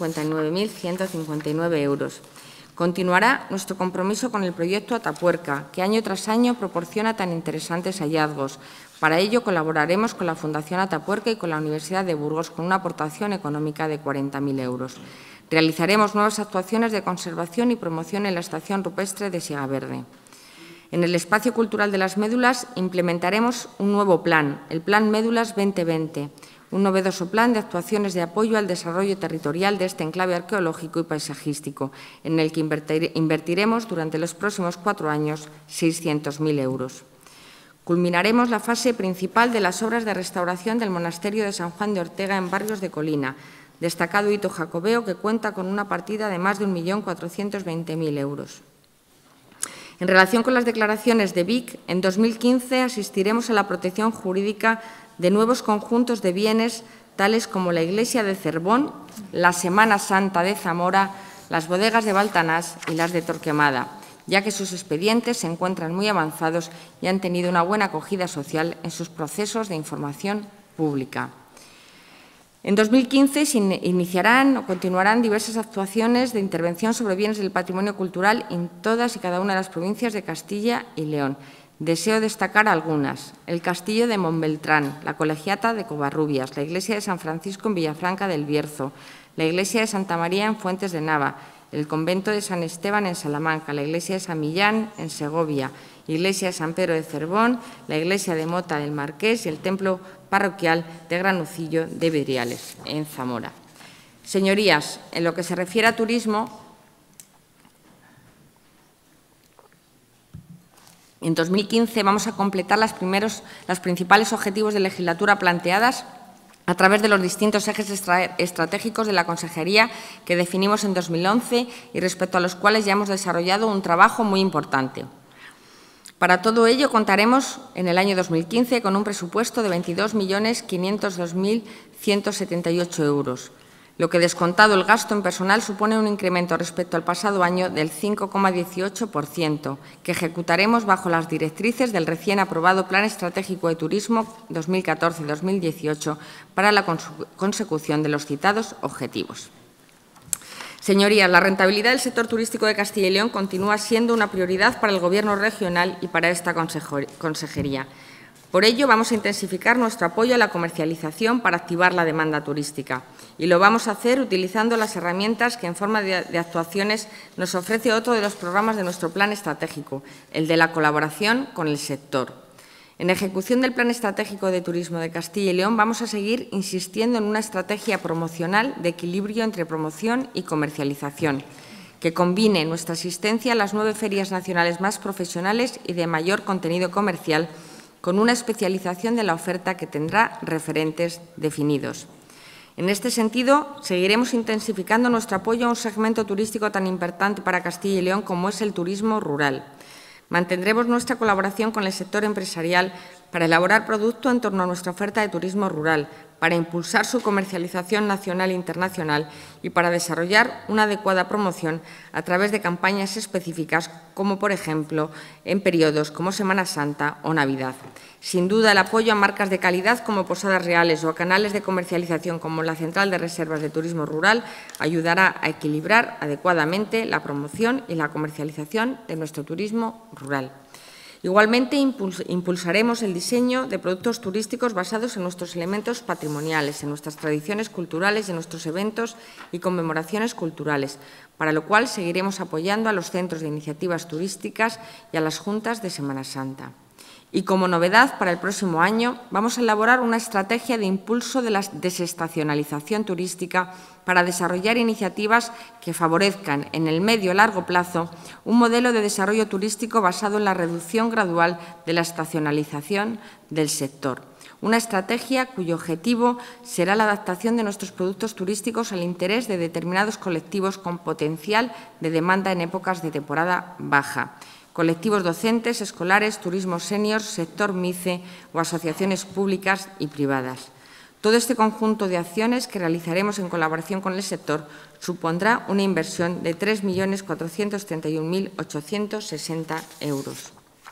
159.159 euros. Continuará nuestro compromiso con el proyecto Atapuerca, que año tras año proporciona tan interesantes hallazgos. Para ello colaboraremos con la Fundación Atapuerca y con la Universidad de Burgos con una aportación económica de 40.000 euros. Realizaremos nuevas actuaciones de conservación y promoción en la estación rupestre de Siegaverde. En el espacio cultural de las médulas implementaremos un nuevo plan, el Plan Médulas 2020, un novedoso plan de actuaciones de apoyo al desarrollo territorial de este enclave arqueológico y paisajístico, en el que invertiremos durante los próximos 4 años 600.000 euros. Culminaremos la fase principal de las obras de restauración del monasterio de San Juan de Ortega en Barrios de Colina, destacado hito jacobeo que cuenta con una partida de más de 1.420.000 euros. En relación con las declaraciones de Vic, en 2015 asistiremos a la protección jurídica de nuevos conjuntos de bienes tales como la Iglesia de Cervón, la Semana Santa de Zamora, las bodegas de Baltanás y las de Torquemada, ya que sus expedientes se encuentran muy avanzados y han tenido una buena acogida social en sus procesos de información pública. En 2015 se iniciarán o continuarán diversas actuaciones de intervención sobre bienes del patrimonio cultural en todas y cada una de las provincias de Castilla y León. Deseo destacar algunas: el Castillo de Montbeltrán, la Colegiata de Covarrubias, la Iglesia de San Francisco en Villafranca del Bierzo, la Iglesia de Santa María en Fuentes de Nava, el Convento de San Esteban en Salamanca, la Iglesia de San Millán en Segovia, Iglesia de San Pedro de Cervón, la Iglesia de Mota del Marqués y el Templo Parroquial de Granucillo de Vidriales, en Zamora. Señorías, en lo que se refiere a turismo, en 2015 vamos a completar los principales objetivos de legislatura planteadas a través de los distintos ejes estratégicos de la Consejería que definimos en 2011 y respecto a los cuales ya hemos desarrollado un trabajo muy importante. Para todo ello contaremos en el año 2015 con un presupuesto de 22.502.178 euros, lo que descontado el gasto en personal supone un incremento respecto al pasado año del 5,18%, que ejecutaremos bajo las directrices del recién aprobado Plan Estratégico de Turismo 2014-2018 para la consecución de los citados objetivos. Señorías, la rentabilidad del sector turístico de Castilla y León continúa siendo una prioridad para el Gobierno regional y para esta consejería. Por ello, vamos a intensificar nuestro apoyo a la comercialización para activar la demanda turística, y lo vamos a hacer utilizando las herramientas que en forma de actuaciones nos ofrece otro de los programas de nuestro plan estratégico, el de la colaboración con el sector. En ejecución del Plan Estratégico de Turismo de Castilla y León vamos a seguir insistiendo en una estrategia promocional de equilibrio entre promoción y comercialización, que combine nuestra asistencia a las 9 ferias nacionales más profesionales y de mayor contenido comercial, con una especialización de la oferta que tendrá referentes definidos. En este sentido, seguiremos intensificando nuestro apoyo a un segmento turístico tan importante para Castilla y León como es el turismo rural. Mantendremos nuestra colaboración con el sector empresarial para elaborar producto en torno a nuestra oferta de turismo rural, para impulsar su comercialización nacional e internacional y para desarrollar una adecuada promoción a través de campañas específicas, como por ejemplo en periodos como Semana Santa o Navidad. Sin duda, el apoyo a marcas de calidad como Posadas Reales o a canales de comercialización como la Central de Reservas de Turismo Rural ayudará a equilibrar adecuadamente la promoción y la comercialización de nuestro turismo rural. Igualmente, impulsaremos el diseño de productos turísticos basados en nuestros elementos patrimoniales, en nuestras tradiciones culturales y en nuestros eventos y conmemoraciones culturales, para lo cual seguiremos apoyando a los centros de iniciativas turísticas y a las juntas de Semana Santa. Y como novedad, para el próximo año vamos a elaborar una estrategia de impulso de la desestacionalización turística para desarrollar iniciativas que favorezcan en el medio y largo plazo un modelo de desarrollo turístico basado en la reducción gradual de la estacionalización del sector. Una estrategia cuyo objetivo será la adaptación de nuestros productos turísticos al interés de determinados colectivos con potencial de demanda en épocas de temporada baja. Colectivos docentes, escolares, turismo senior, sector MICE o asociaciones públicas y privadas. Todo este conjunto de acciones que realizaremos en colaboración con el sector supondrá una inversión de 3.431.860 euros.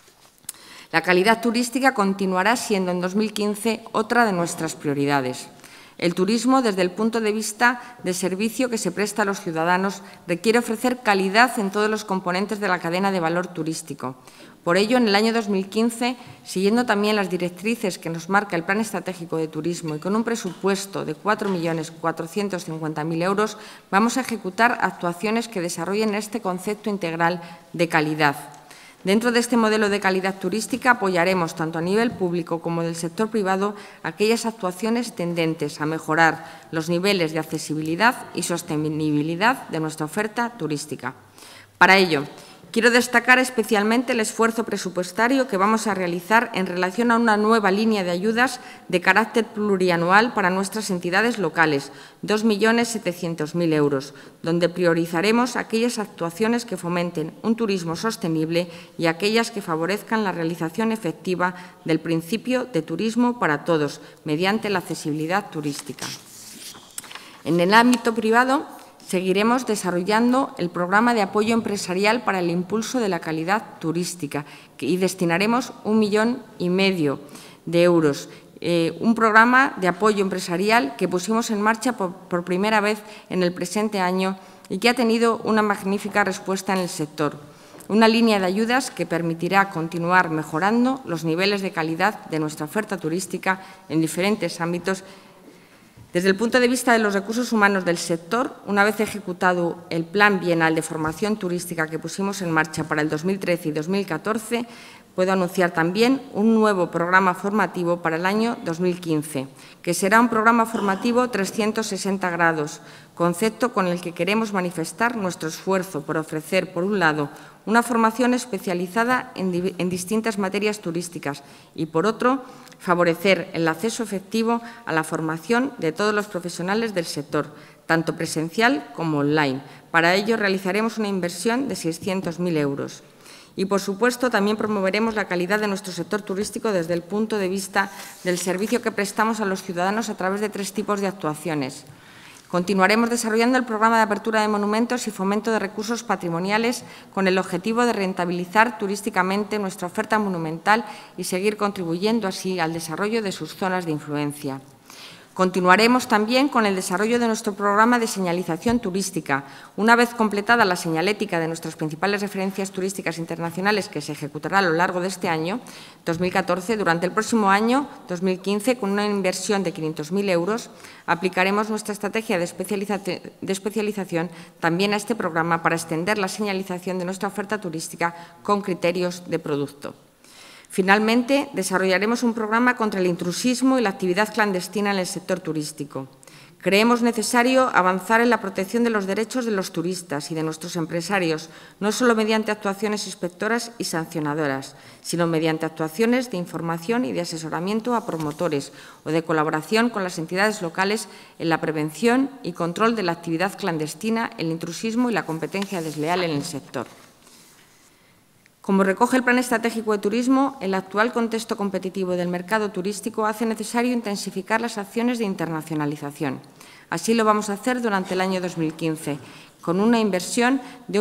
La calidad turística continuará siendo en 2015 otra de nuestras prioridades. El turismo, desde el punto de vista de servicio que se presta a los ciudadanos, requiere ofrecer calidad en todos los componentes de la cadena de valor turístico. Por ello, en el año 2015, siguiendo también las directrices que nos marca el Plan Estratégico de Turismo y con un presupuesto de 4.450.000 euros, vamos a ejecutar actuaciones que desarrollen este concepto integral de calidad. Dentro de este modelo de calidad turística apoyaremos, tanto a nivel público como del sector privado, aquellas actuaciones tendentes a mejorar los niveles de accesibilidad y sostenibilidad de nuestra oferta turística. Para ello, quiero destacar especialmente el esfuerzo presupuestario que vamos a realizar en relación a una nueva línea de ayudas de carácter plurianual para nuestras entidades locales, 2.700.000 euros, donde priorizaremos aquellas actuaciones que fomenten un turismo sostenible y aquellas que favorezcan la realización efectiva del principio de turismo para todos, mediante la accesibilidad turística. En el ámbito privado, seguiremos desarrollando el programa de apoyo empresarial para el impulso de la calidad turística y destinaremos 1,5 millones de euros. Un programa de apoyo empresarial que pusimos en marcha por primera vez en el presente año y que ha tenido una magnífica respuesta en el sector. Una línea de ayudas que permitirá continuar mejorando los niveles de calidad de nuestra oferta turística en diferentes ámbitos. Desde el punto de vista de los recursos humanos del sector, una vez ejecutado el Plan Bienal de Formación Turística que pusimos en marcha para el 2013 y 2014, puedo anunciar también un nuevo programa formativo para el año 2015, que será un programa formativo 360 grados, concepto con el que queremos manifestar nuestro esfuerzo por ofrecer, por un lado, una formación especializada en distintas materias turísticas y, por otro, favorecer el acceso efectivo a la formación de todos los profesionales del sector, tanto presencial como online. Para ello, realizaremos una inversión de 600.000 euros. Y, por supuesto, también promoveremos la calidad de nuestro sector turístico desde el punto de vista del servicio que prestamos a los ciudadanos a través de 3 tipos de actuaciones. Continuaremos desarrollando el programa de apertura de monumentos y fomento de recursos patrimoniales con el objetivo de rentabilizar turísticamente nuestra oferta monumental y seguir contribuyendo así al desarrollo de sus zonas de influencia. Continuaremos también con el desarrollo de nuestro programa de señalización turística. Una vez completada la señalética de nuestras principales referencias turísticas internacionales, que se ejecutará a lo largo de este año, 2014, durante el próximo año, 2015, con una inversión de 500.000 euros, aplicaremos nuestra estrategia de especialización también a este programa para extender la señalización de nuestra oferta turística con criterios de producto. Finalmente, desarrollaremos un programa contra el intrusismo y la actividad clandestina en el sector turístico. Creemos necesario avanzar en la protección de los derechos de los turistas y de nuestros empresarios, no solo mediante actuaciones inspectoras y sancionadoras, sino mediante actuaciones de información y de asesoramiento a promotores o de colaboración con las entidades locales en la prevención y control de la actividad clandestina, el intrusismo y la competencia desleal en el sector. Como recoge el Plan Estratégico de Turismo, el actual contexto competitivo del mercado turístico hace necesario intensificar las acciones de internacionalización. Así lo vamos a hacer durante el año 2015, con una inversión de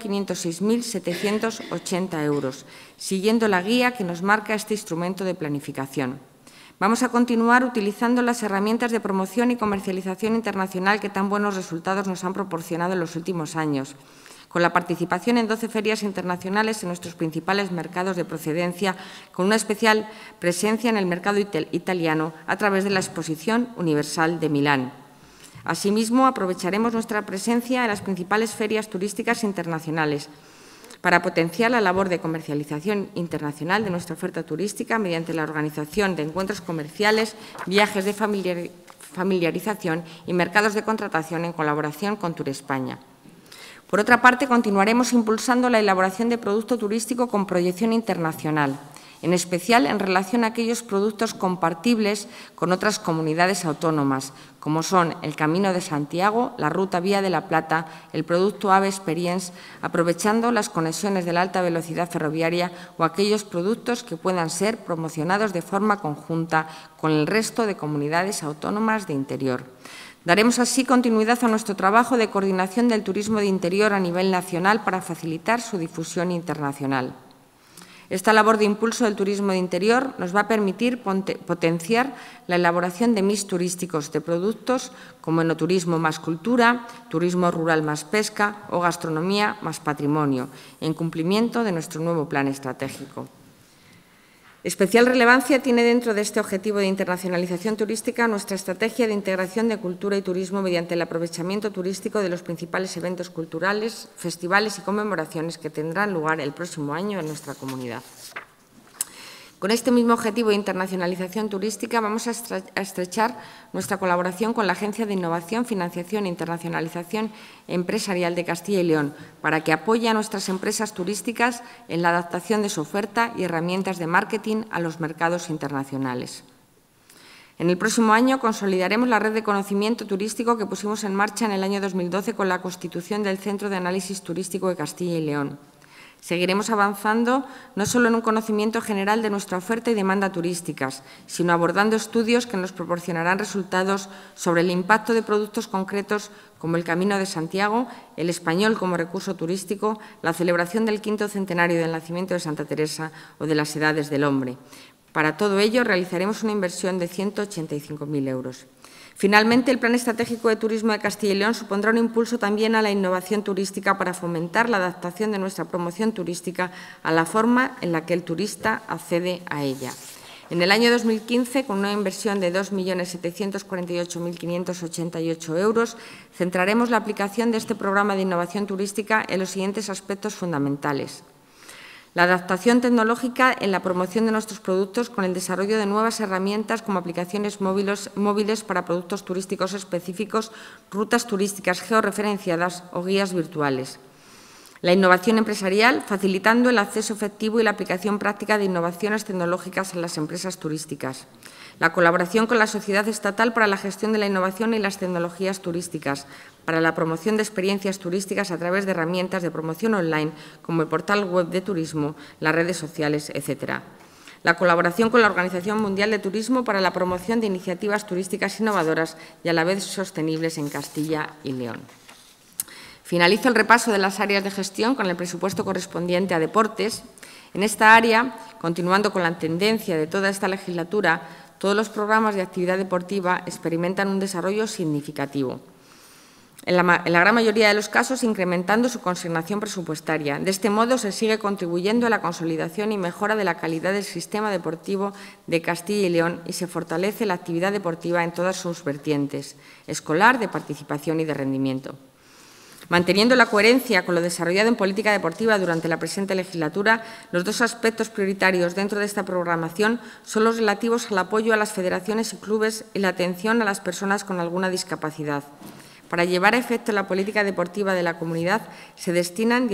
1.506.780 euros, siguiendo la guía que nos marca este instrumento de planificación. Vamos a continuar utilizando las herramientas de promoción y comercialización internacional que tan buenos resultados nos han proporcionado en los últimos años, con la participación en 12 ferias internacionales en nuestros principales mercados de procedencia, con una especial presencia en el mercado italiano a través de la Exposición Universal de Milán. Asimismo, aprovecharemos nuestra presencia en las principales ferias turísticas internacionales para potenciar la labor de comercialización internacional de nuestra oferta turística mediante la organización de encuentros comerciales, viajes de familiarización y mercados de contratación en colaboración con Turespaña. Por otra parte, continuaremos impulsando la elaboración de producto turístico con proyección internacional, en especial en relación a aquellos productos compartibles con otras comunidades autónomas, como son el Camino de Santiago, la Ruta Vía de la Plata, el producto AVE Experience, aprovechando las conexiones de la alta velocidad ferroviaria o aquellos productos que puedan ser promocionados de forma conjunta con el resto de comunidades autónomas de interior. Daremos así continuidad a nuestro trabajo de coordinación del turismo de interior a nivel nacional para facilitar su difusión internacional. Esta labor de impulso del turismo de interior nos va a permitir potenciar la elaboración de mix turísticos de productos como enoturismo más cultura, turismo rural más pesca o gastronomía más patrimonio, en cumplimiento de nuestro nuevo plan estratégico. Especial relevancia tiene dentro de este objetivo de internacionalización turística nuestra estrategia de integración de cultura y turismo mediante el aprovechamiento turístico de los principales eventos culturales, festivales y conmemoraciones que tendrán lugar el próximo año en nuestra comunidad. Con este mismo objetivo de internacionalización turística vamos a estrechar nuestra colaboración con la Agencia de Innovación, Financiación e Internacionalización Empresarial de Castilla y León para que apoye a nuestras empresas turísticas en la adaptación de su oferta y herramientas de marketing a los mercados internacionales. En el próximo año consolidaremos la red de conocimiento turístico que pusimos en marcha en el año 2012 con la constitución del Centro de Análisis Turístico de Castilla y León. Seguiremos avanzando no solo en un conocimiento general de nuestra oferta y demanda turísticas, sino abordando estudios que nos proporcionarán resultados sobre el impacto de productos concretos como el Camino de Santiago, el español como recurso turístico, la celebración del 5º centenario del nacimiento de Santa Teresa o de las edades del hombre. Para todo ello, realizaremos una inversión de 185.000 euros. Finalmente, el Plan Estratégico de Turismo de Castilla y León supondrá un impulso también a la innovación turística para fomentar la adaptación de nuestra promoción turística a la forma en la que el turista accede a ella. En el año 2015, con una inversión de 2.748.588 euros, centraremos la aplicación de este programa de innovación turística en los siguientes aspectos fundamentales. La adaptación tecnológica en la promoción de nuestros productos con el desarrollo de nuevas herramientas como aplicaciones móviles para productos turísticos específicos, rutas turísticas georreferenciadas o guías virtuales. La innovación empresarial, facilitando el acceso efectivo y la aplicación práctica de innovaciones tecnológicas en las empresas turísticas. La colaboración con la sociedad estatal para la gestión de la innovación y las tecnologías turísticas, para la promoción de experiencias turísticas a través de herramientas de promoción online, como el portal web de turismo, las redes sociales, etc. La colaboración con la Organización Mundial de Turismo para la promoción de iniciativas turísticas innovadoras y a la vez sostenibles en Castilla y León. Finalizo el repaso de las áreas de gestión con el presupuesto correspondiente a deportes. En esta área, continuando con la tendencia de toda esta legislatura, todos los programas de actividad deportiva experimentan un desarrollo significativo. En la gran mayoría de los casos, incrementando su consignación presupuestaria. De este modo, se sigue contribuyendo a la consolidación y mejora de la calidad del sistema deportivo de Castilla y León y se fortalece la actividad deportiva en todas sus vertientes, escolar, de participación y de rendimiento. Manteniendo la coherencia con lo desarrollado en política deportiva durante la presente legislatura, los dos aspectos prioritarios dentro de esta programación son los relativos al apoyo a las federaciones y clubes y la atención a las personas con alguna discapacidad. Para llevar a efecto la política deportiva de la comunidad se destinan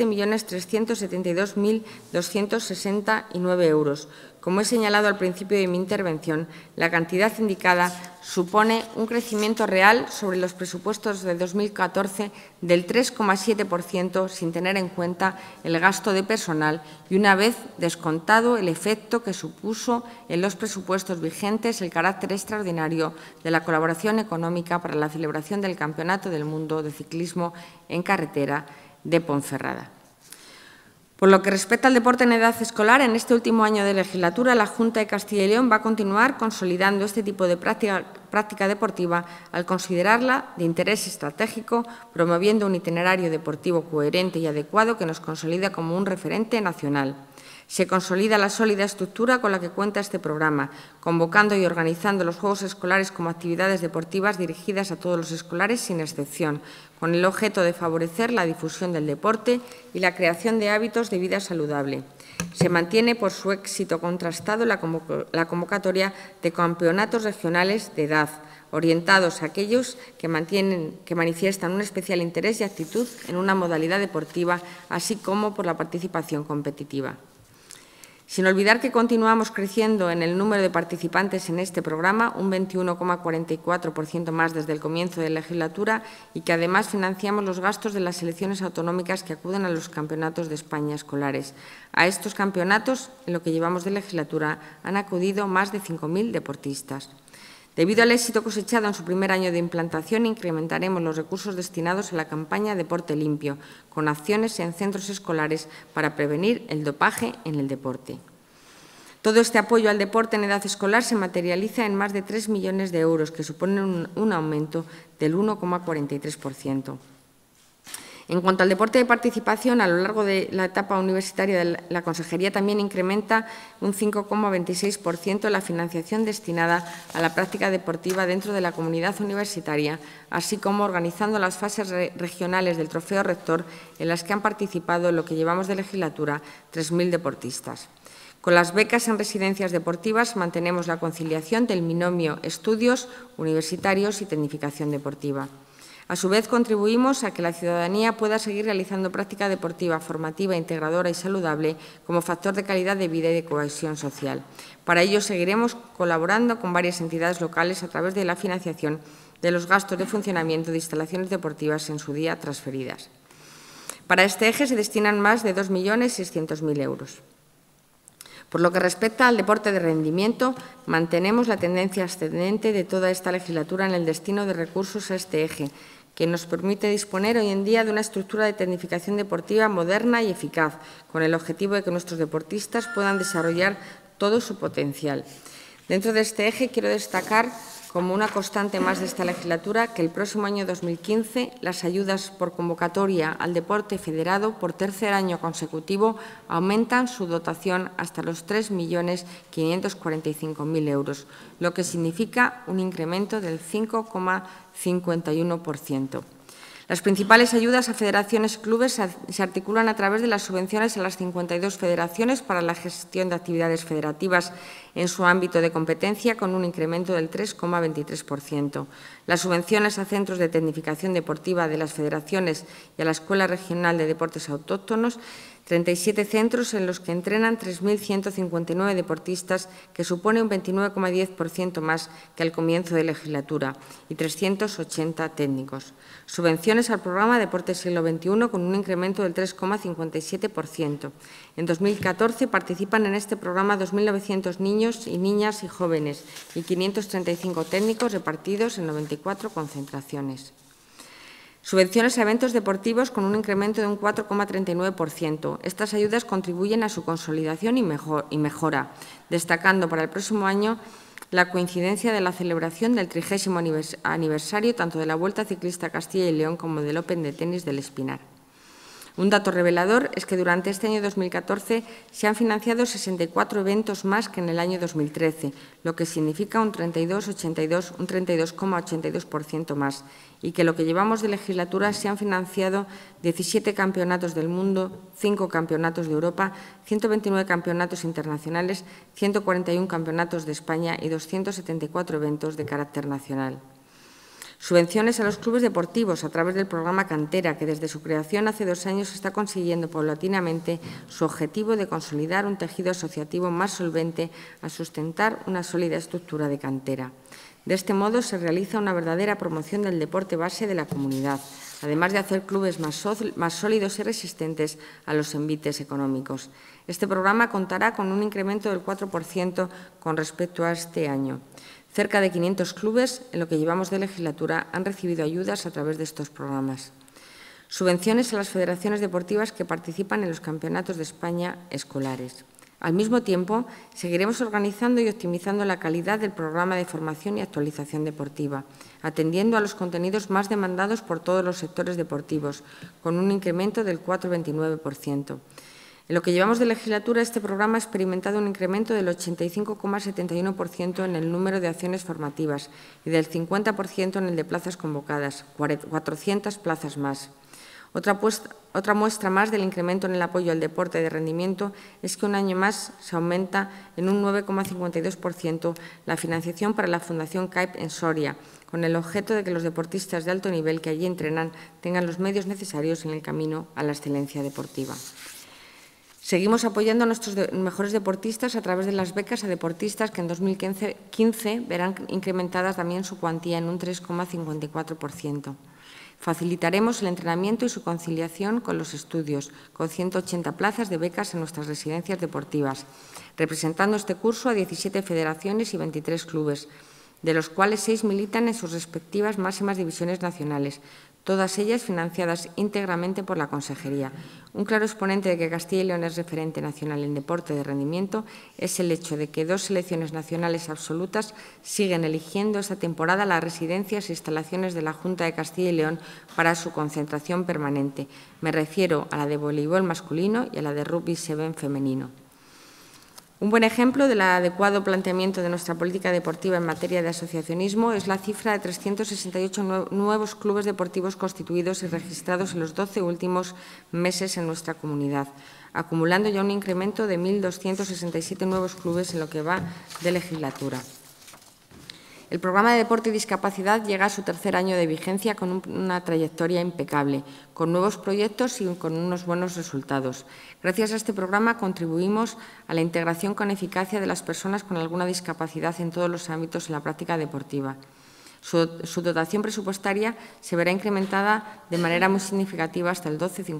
17.372.269 euros. Como he señalado al principio de mi intervención, la cantidad indicada supone un crecimiento real sobre los presupuestos de 2014 del 3,7%, sin tener en cuenta el gasto de personal y una vez descontado el efecto que supuso en los presupuestos vigentes el carácter extraordinario de la colaboración económica para la celebración del Campeonato del Mundo de Ciclismo en Carretera de Ponferrada. Por lo que respecta al deporte en edad escolar, en este último año de legislatura, la Junta de Castilla y León va a continuar consolidando este tipo de práctica deportiva al considerarla de interés estratégico, promoviendo un itinerario deportivo coherente y adecuado que nos consolida como un referente nacional. Se consolida la sólida estructura con la que cuenta este programa, convocando y organizando los Juegos Escolares como actividades deportivas dirigidas a todos los escolares sin excepción, con el objeto de favorecer la difusión del deporte y la creación de hábitos de vida saludable. Se mantiene por su éxito contrastado la convocatoria de campeonatos regionales de edad, orientados a aquellos que manifiestan un especial interés y actitud en una modalidad deportiva, así como por la participación competitiva. Sin olvidar que continuamos creciendo en el número de participantes en este programa, un 21,44% más desde el comienzo de la legislatura, y que además financiamos los gastos de las selecciones autonómicas que acuden a los campeonatos de España escolares. A estos campeonatos, en lo que llevamos de legislatura, han acudido más de 5.000 deportistas. Debido al éxito cosechado en su primer año de implantación, incrementaremos los recursos destinados a la campaña Deporte Limpio, con acciones en centros escolares para prevenir el dopaje en el deporte. Todo este apoyo al deporte en edad escolar se materializa en más de 3 millones de euros, que suponen un aumento del 1,43%. En cuanto al deporte de participación, a lo largo de la etapa universitaria, la Consejería también incrementa un 5,26% la financiación destinada a la práctica deportiva dentro de la comunidad universitaria, así como organizando las fases regionales del Trofeo Rector, en las que han participado en lo que llevamos de legislatura 3.000 deportistas. Con las becas en residencias deportivas mantenemos la conciliación del binomio estudios universitarios y tecnificación deportiva. A su vez, contribuimos a que la ciudadanía pueda seguir realizando práctica deportiva, formativa, integradora y saludable como factor de calidad de vida y de cohesión social. Para ello, seguiremos colaborando con varias entidades locales a través de la financiación de los gastos de funcionamiento de instalaciones deportivas en su día transferidas. Para este eje se destinan más de 2.600.000 euros. Por lo que respecta al deporte de rendimiento, mantenemos la tendencia ascendente de toda esta legislatura en el destino de recursos a este eje, que nos permite disponer hoy en día de una estructura de tecnificación deportiva moderna y eficaz, con el objetivo de que nuestros deportistas puedan desarrollar todo su potencial. Dentro de este eje quiero destacar, como una constante más de esta legislatura, que el próximo año 2015 las ayudas por convocatoria al deporte federado por tercer año consecutivo aumentan su dotación hasta los 3.545.000 euros, lo que significa un incremento del 5,51%. Las principales ayudas a federaciones y clubes se articulan a través de las subvenciones a las 52 federaciones para la gestión de actividades federativas en su ámbito de competencia, con un incremento del 3,23%. Las subvenciones a centros de tecnificación deportiva de las federaciones y a la Escuela Regional de Deportes Autóctonos, 37 centros en los que entrenan 3.159 deportistas, que supone un 29,10% más que al comienzo de legislatura, y 380 técnicos. Subvenciones al programa Deporte Siglo XXI, con un incremento del 3,57%. En 2014 participan en este programa 2.900 niños y niñas y jóvenes y 535 técnicos repartidos en 94 concentraciones. Subvenciones a eventos deportivos con un incremento de un 4,39%. Estas ayudas contribuyen a su consolidación y mejora, destacando para el próximo año la coincidencia de la celebración del 30º aniversario tanto de la Vuelta Ciclista a Castilla y León como del Open de Tenis del Espinar. Un dato revelador es que durante este año 2014 se han financiado 64 eventos más que en el año 2013, lo que significa un 32,82% más, y que lo que llevamos de legislatura se han financiado 17 campeonatos del mundo, 5 campeonatos de Europa, 129 campeonatos internacionales, 141 campeonatos de España y 274 eventos de carácter nacional. Subvenciones a los clubes deportivos a través del programa Cantera, que desde su creación hace 2 años está consiguiendo paulatinamente su objetivo de consolidar un tejido asociativo más solvente a sustentar una sólida estructura de cantera. De este modo se realiza una verdadera promoción del deporte base de la comunidad, además de hacer clubes más sólidos y resistentes a los envites económicos. Este programa contará con un incremento del 4% con respecto a este año. Cerca de 500 clubes, en lo que llevamos de legislatura, han recibido ayudas a través de estos programas. Subvenciones a las federaciones deportivas que participan en los campeonatos de España escolares. Al mismo tiempo, seguiremos organizando y optimizando la calidad del programa de formación y actualización deportiva, atendiendo a los contenidos más demandados por todos los sectores deportivos, con un incremento del 4,29%. En lo que llevamos de legislatura, este programa ha experimentado un incremento del 85,71% en el número de acciones formativas y del 50% en el de plazas convocadas, 400 plazas más. Otra muestra más del incremento en el apoyo al deporte de rendimiento es que un año más se aumenta en un 9,52% la financiación para la Fundación CAEP en Soria, con el objeto de que los deportistas de alto nivel que allí entrenan tengan los medios necesarios en el camino a la excelencia deportiva. Seguimos apoyando a nuestros mejores deportistas a través de las becas a deportistas que en 2015 verán incrementadas también su cuantía en un 3,54%. Facilitaremos el entrenamiento y su conciliación con los estudios, con 180 plazas de becas en nuestras residencias deportivas, representando este curso a 17 federaciones y 23 clubes, de los cuales 6 militan en sus respectivas máximas divisiones nacionales, todas ellas financiadas íntegramente por la Consejería. Un claro exponente de que Castilla y León es referente nacional en deporte de rendimiento es el hecho de que 2 selecciones nacionales absolutas siguen eligiendo esta temporada las residencias e instalaciones de la Junta de Castilla y León para su concentración permanente. Me refiero a la de voleibol masculino y a la de rugby 7 femenino. Un buen ejemplo del adecuado planteamiento de nuestra política deportiva en materia de asociacionismo es la cifra de 368 nuevos clubes deportivos constituidos y registrados en los 12 últimos meses en nuestra comunidad, acumulando ya un incremento de 1.267 nuevos clubes en lo que va de legislatura. El programa de deporte y discapacidad llega a su 3er año de vigencia con una trayectoria impecable, con nuevos proyectos y con unos buenos resultados. Gracias a este programa contribuimos a la integración con eficacia de las personas con alguna discapacidad en todos los ámbitos en la práctica deportiva. Su dotación presupuestaria se verá incrementada de manera muy significativa hasta el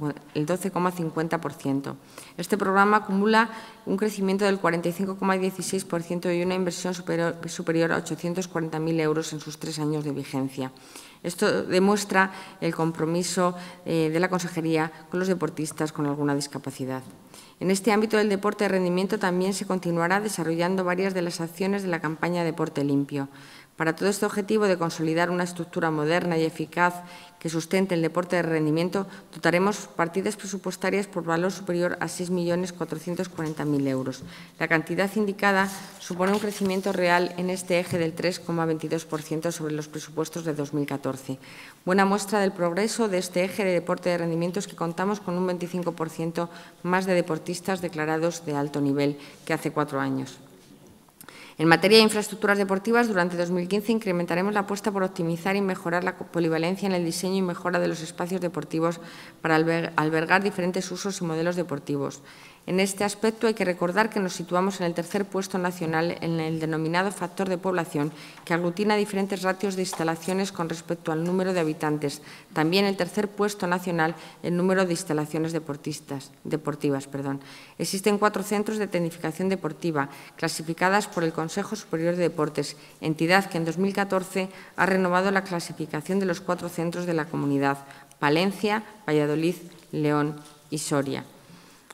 12,50%. Este programa acumula un crecimiento del 45,16% y una inversión superior a 840.000 euros en sus 3 años de vigencia. Esto demuestra el compromiso de la Consejería con los deportistas con alguna discapacidad. En este ámbito del deporte de rendimiento también se continuará desarrollando varias de las acciones de la campaña Deporte Limpio. Para todo este objetivo de consolidar una estructura moderna y eficaz que sustente el deporte de rendimiento, dotaremos partidas presupuestarias por valor superior a 6.440.000 euros. La cantidad indicada supone un crecimiento real en este eje del 3,22% sobre los presupuestos de 2014. Buena muestra del progreso de este eje de deporte de rendimiento es que contamos con un 25% más de deportistas declarados de alto nivel que hace 4 años. En materia de infraestructuras deportivas, durante 2015 incrementaremos la apuesta por optimizar y mejorar la polivalencia en el diseño y mejora de los espacios deportivos para albergar diferentes usos y modelos deportivos. En este aspecto hay que recordar que nos situamos en el 3er puesto nacional en el denominado factor de población, que aglutina diferentes ratios de instalaciones con respecto al número de habitantes. También el 3er puesto nacional en número de instalaciones deportivas. Existen 4 centros de tecnificación deportiva, clasificadas por el Consejo Superior de Deportes, entidad que en 2014 ha renovado la clasificación de los 4 centros de la comunidad: Palencia, Valladolid, León y Soria.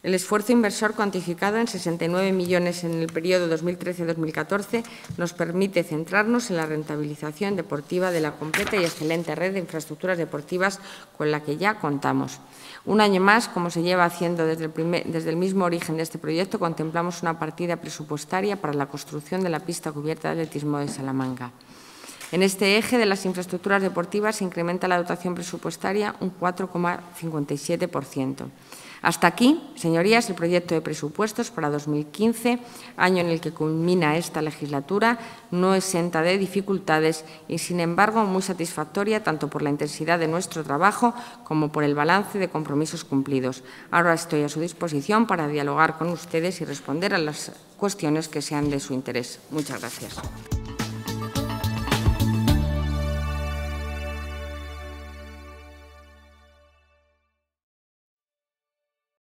El esfuerzo inversor cuantificado en 69 millones en el periodo 2013-2014 nos permite centrarnos en la rentabilización deportiva de la completa y excelente red de infraestructuras deportivas con la que ya contamos. Un año más, como se lleva haciendo desde el mismo origen de este proyecto, contemplamos una partida presupuestaria para la construcción de la pista cubierta de atletismo de Salamanca. En este eje de las infraestructuras deportivas se incrementa la dotación presupuestaria un 4,57%. Hasta aquí, señorías, el proyecto de presupuestos para 2015, año en el que culmina esta legislatura, no exenta de dificultades y, sin embargo, muy satisfactoria tanto por la intensidad de nuestro trabajo como por el balance de compromisos cumplidos. Ahora estoy a su disposición para dialogar con ustedes y responder a las cuestiones que sean de su interés. Muchas gracias.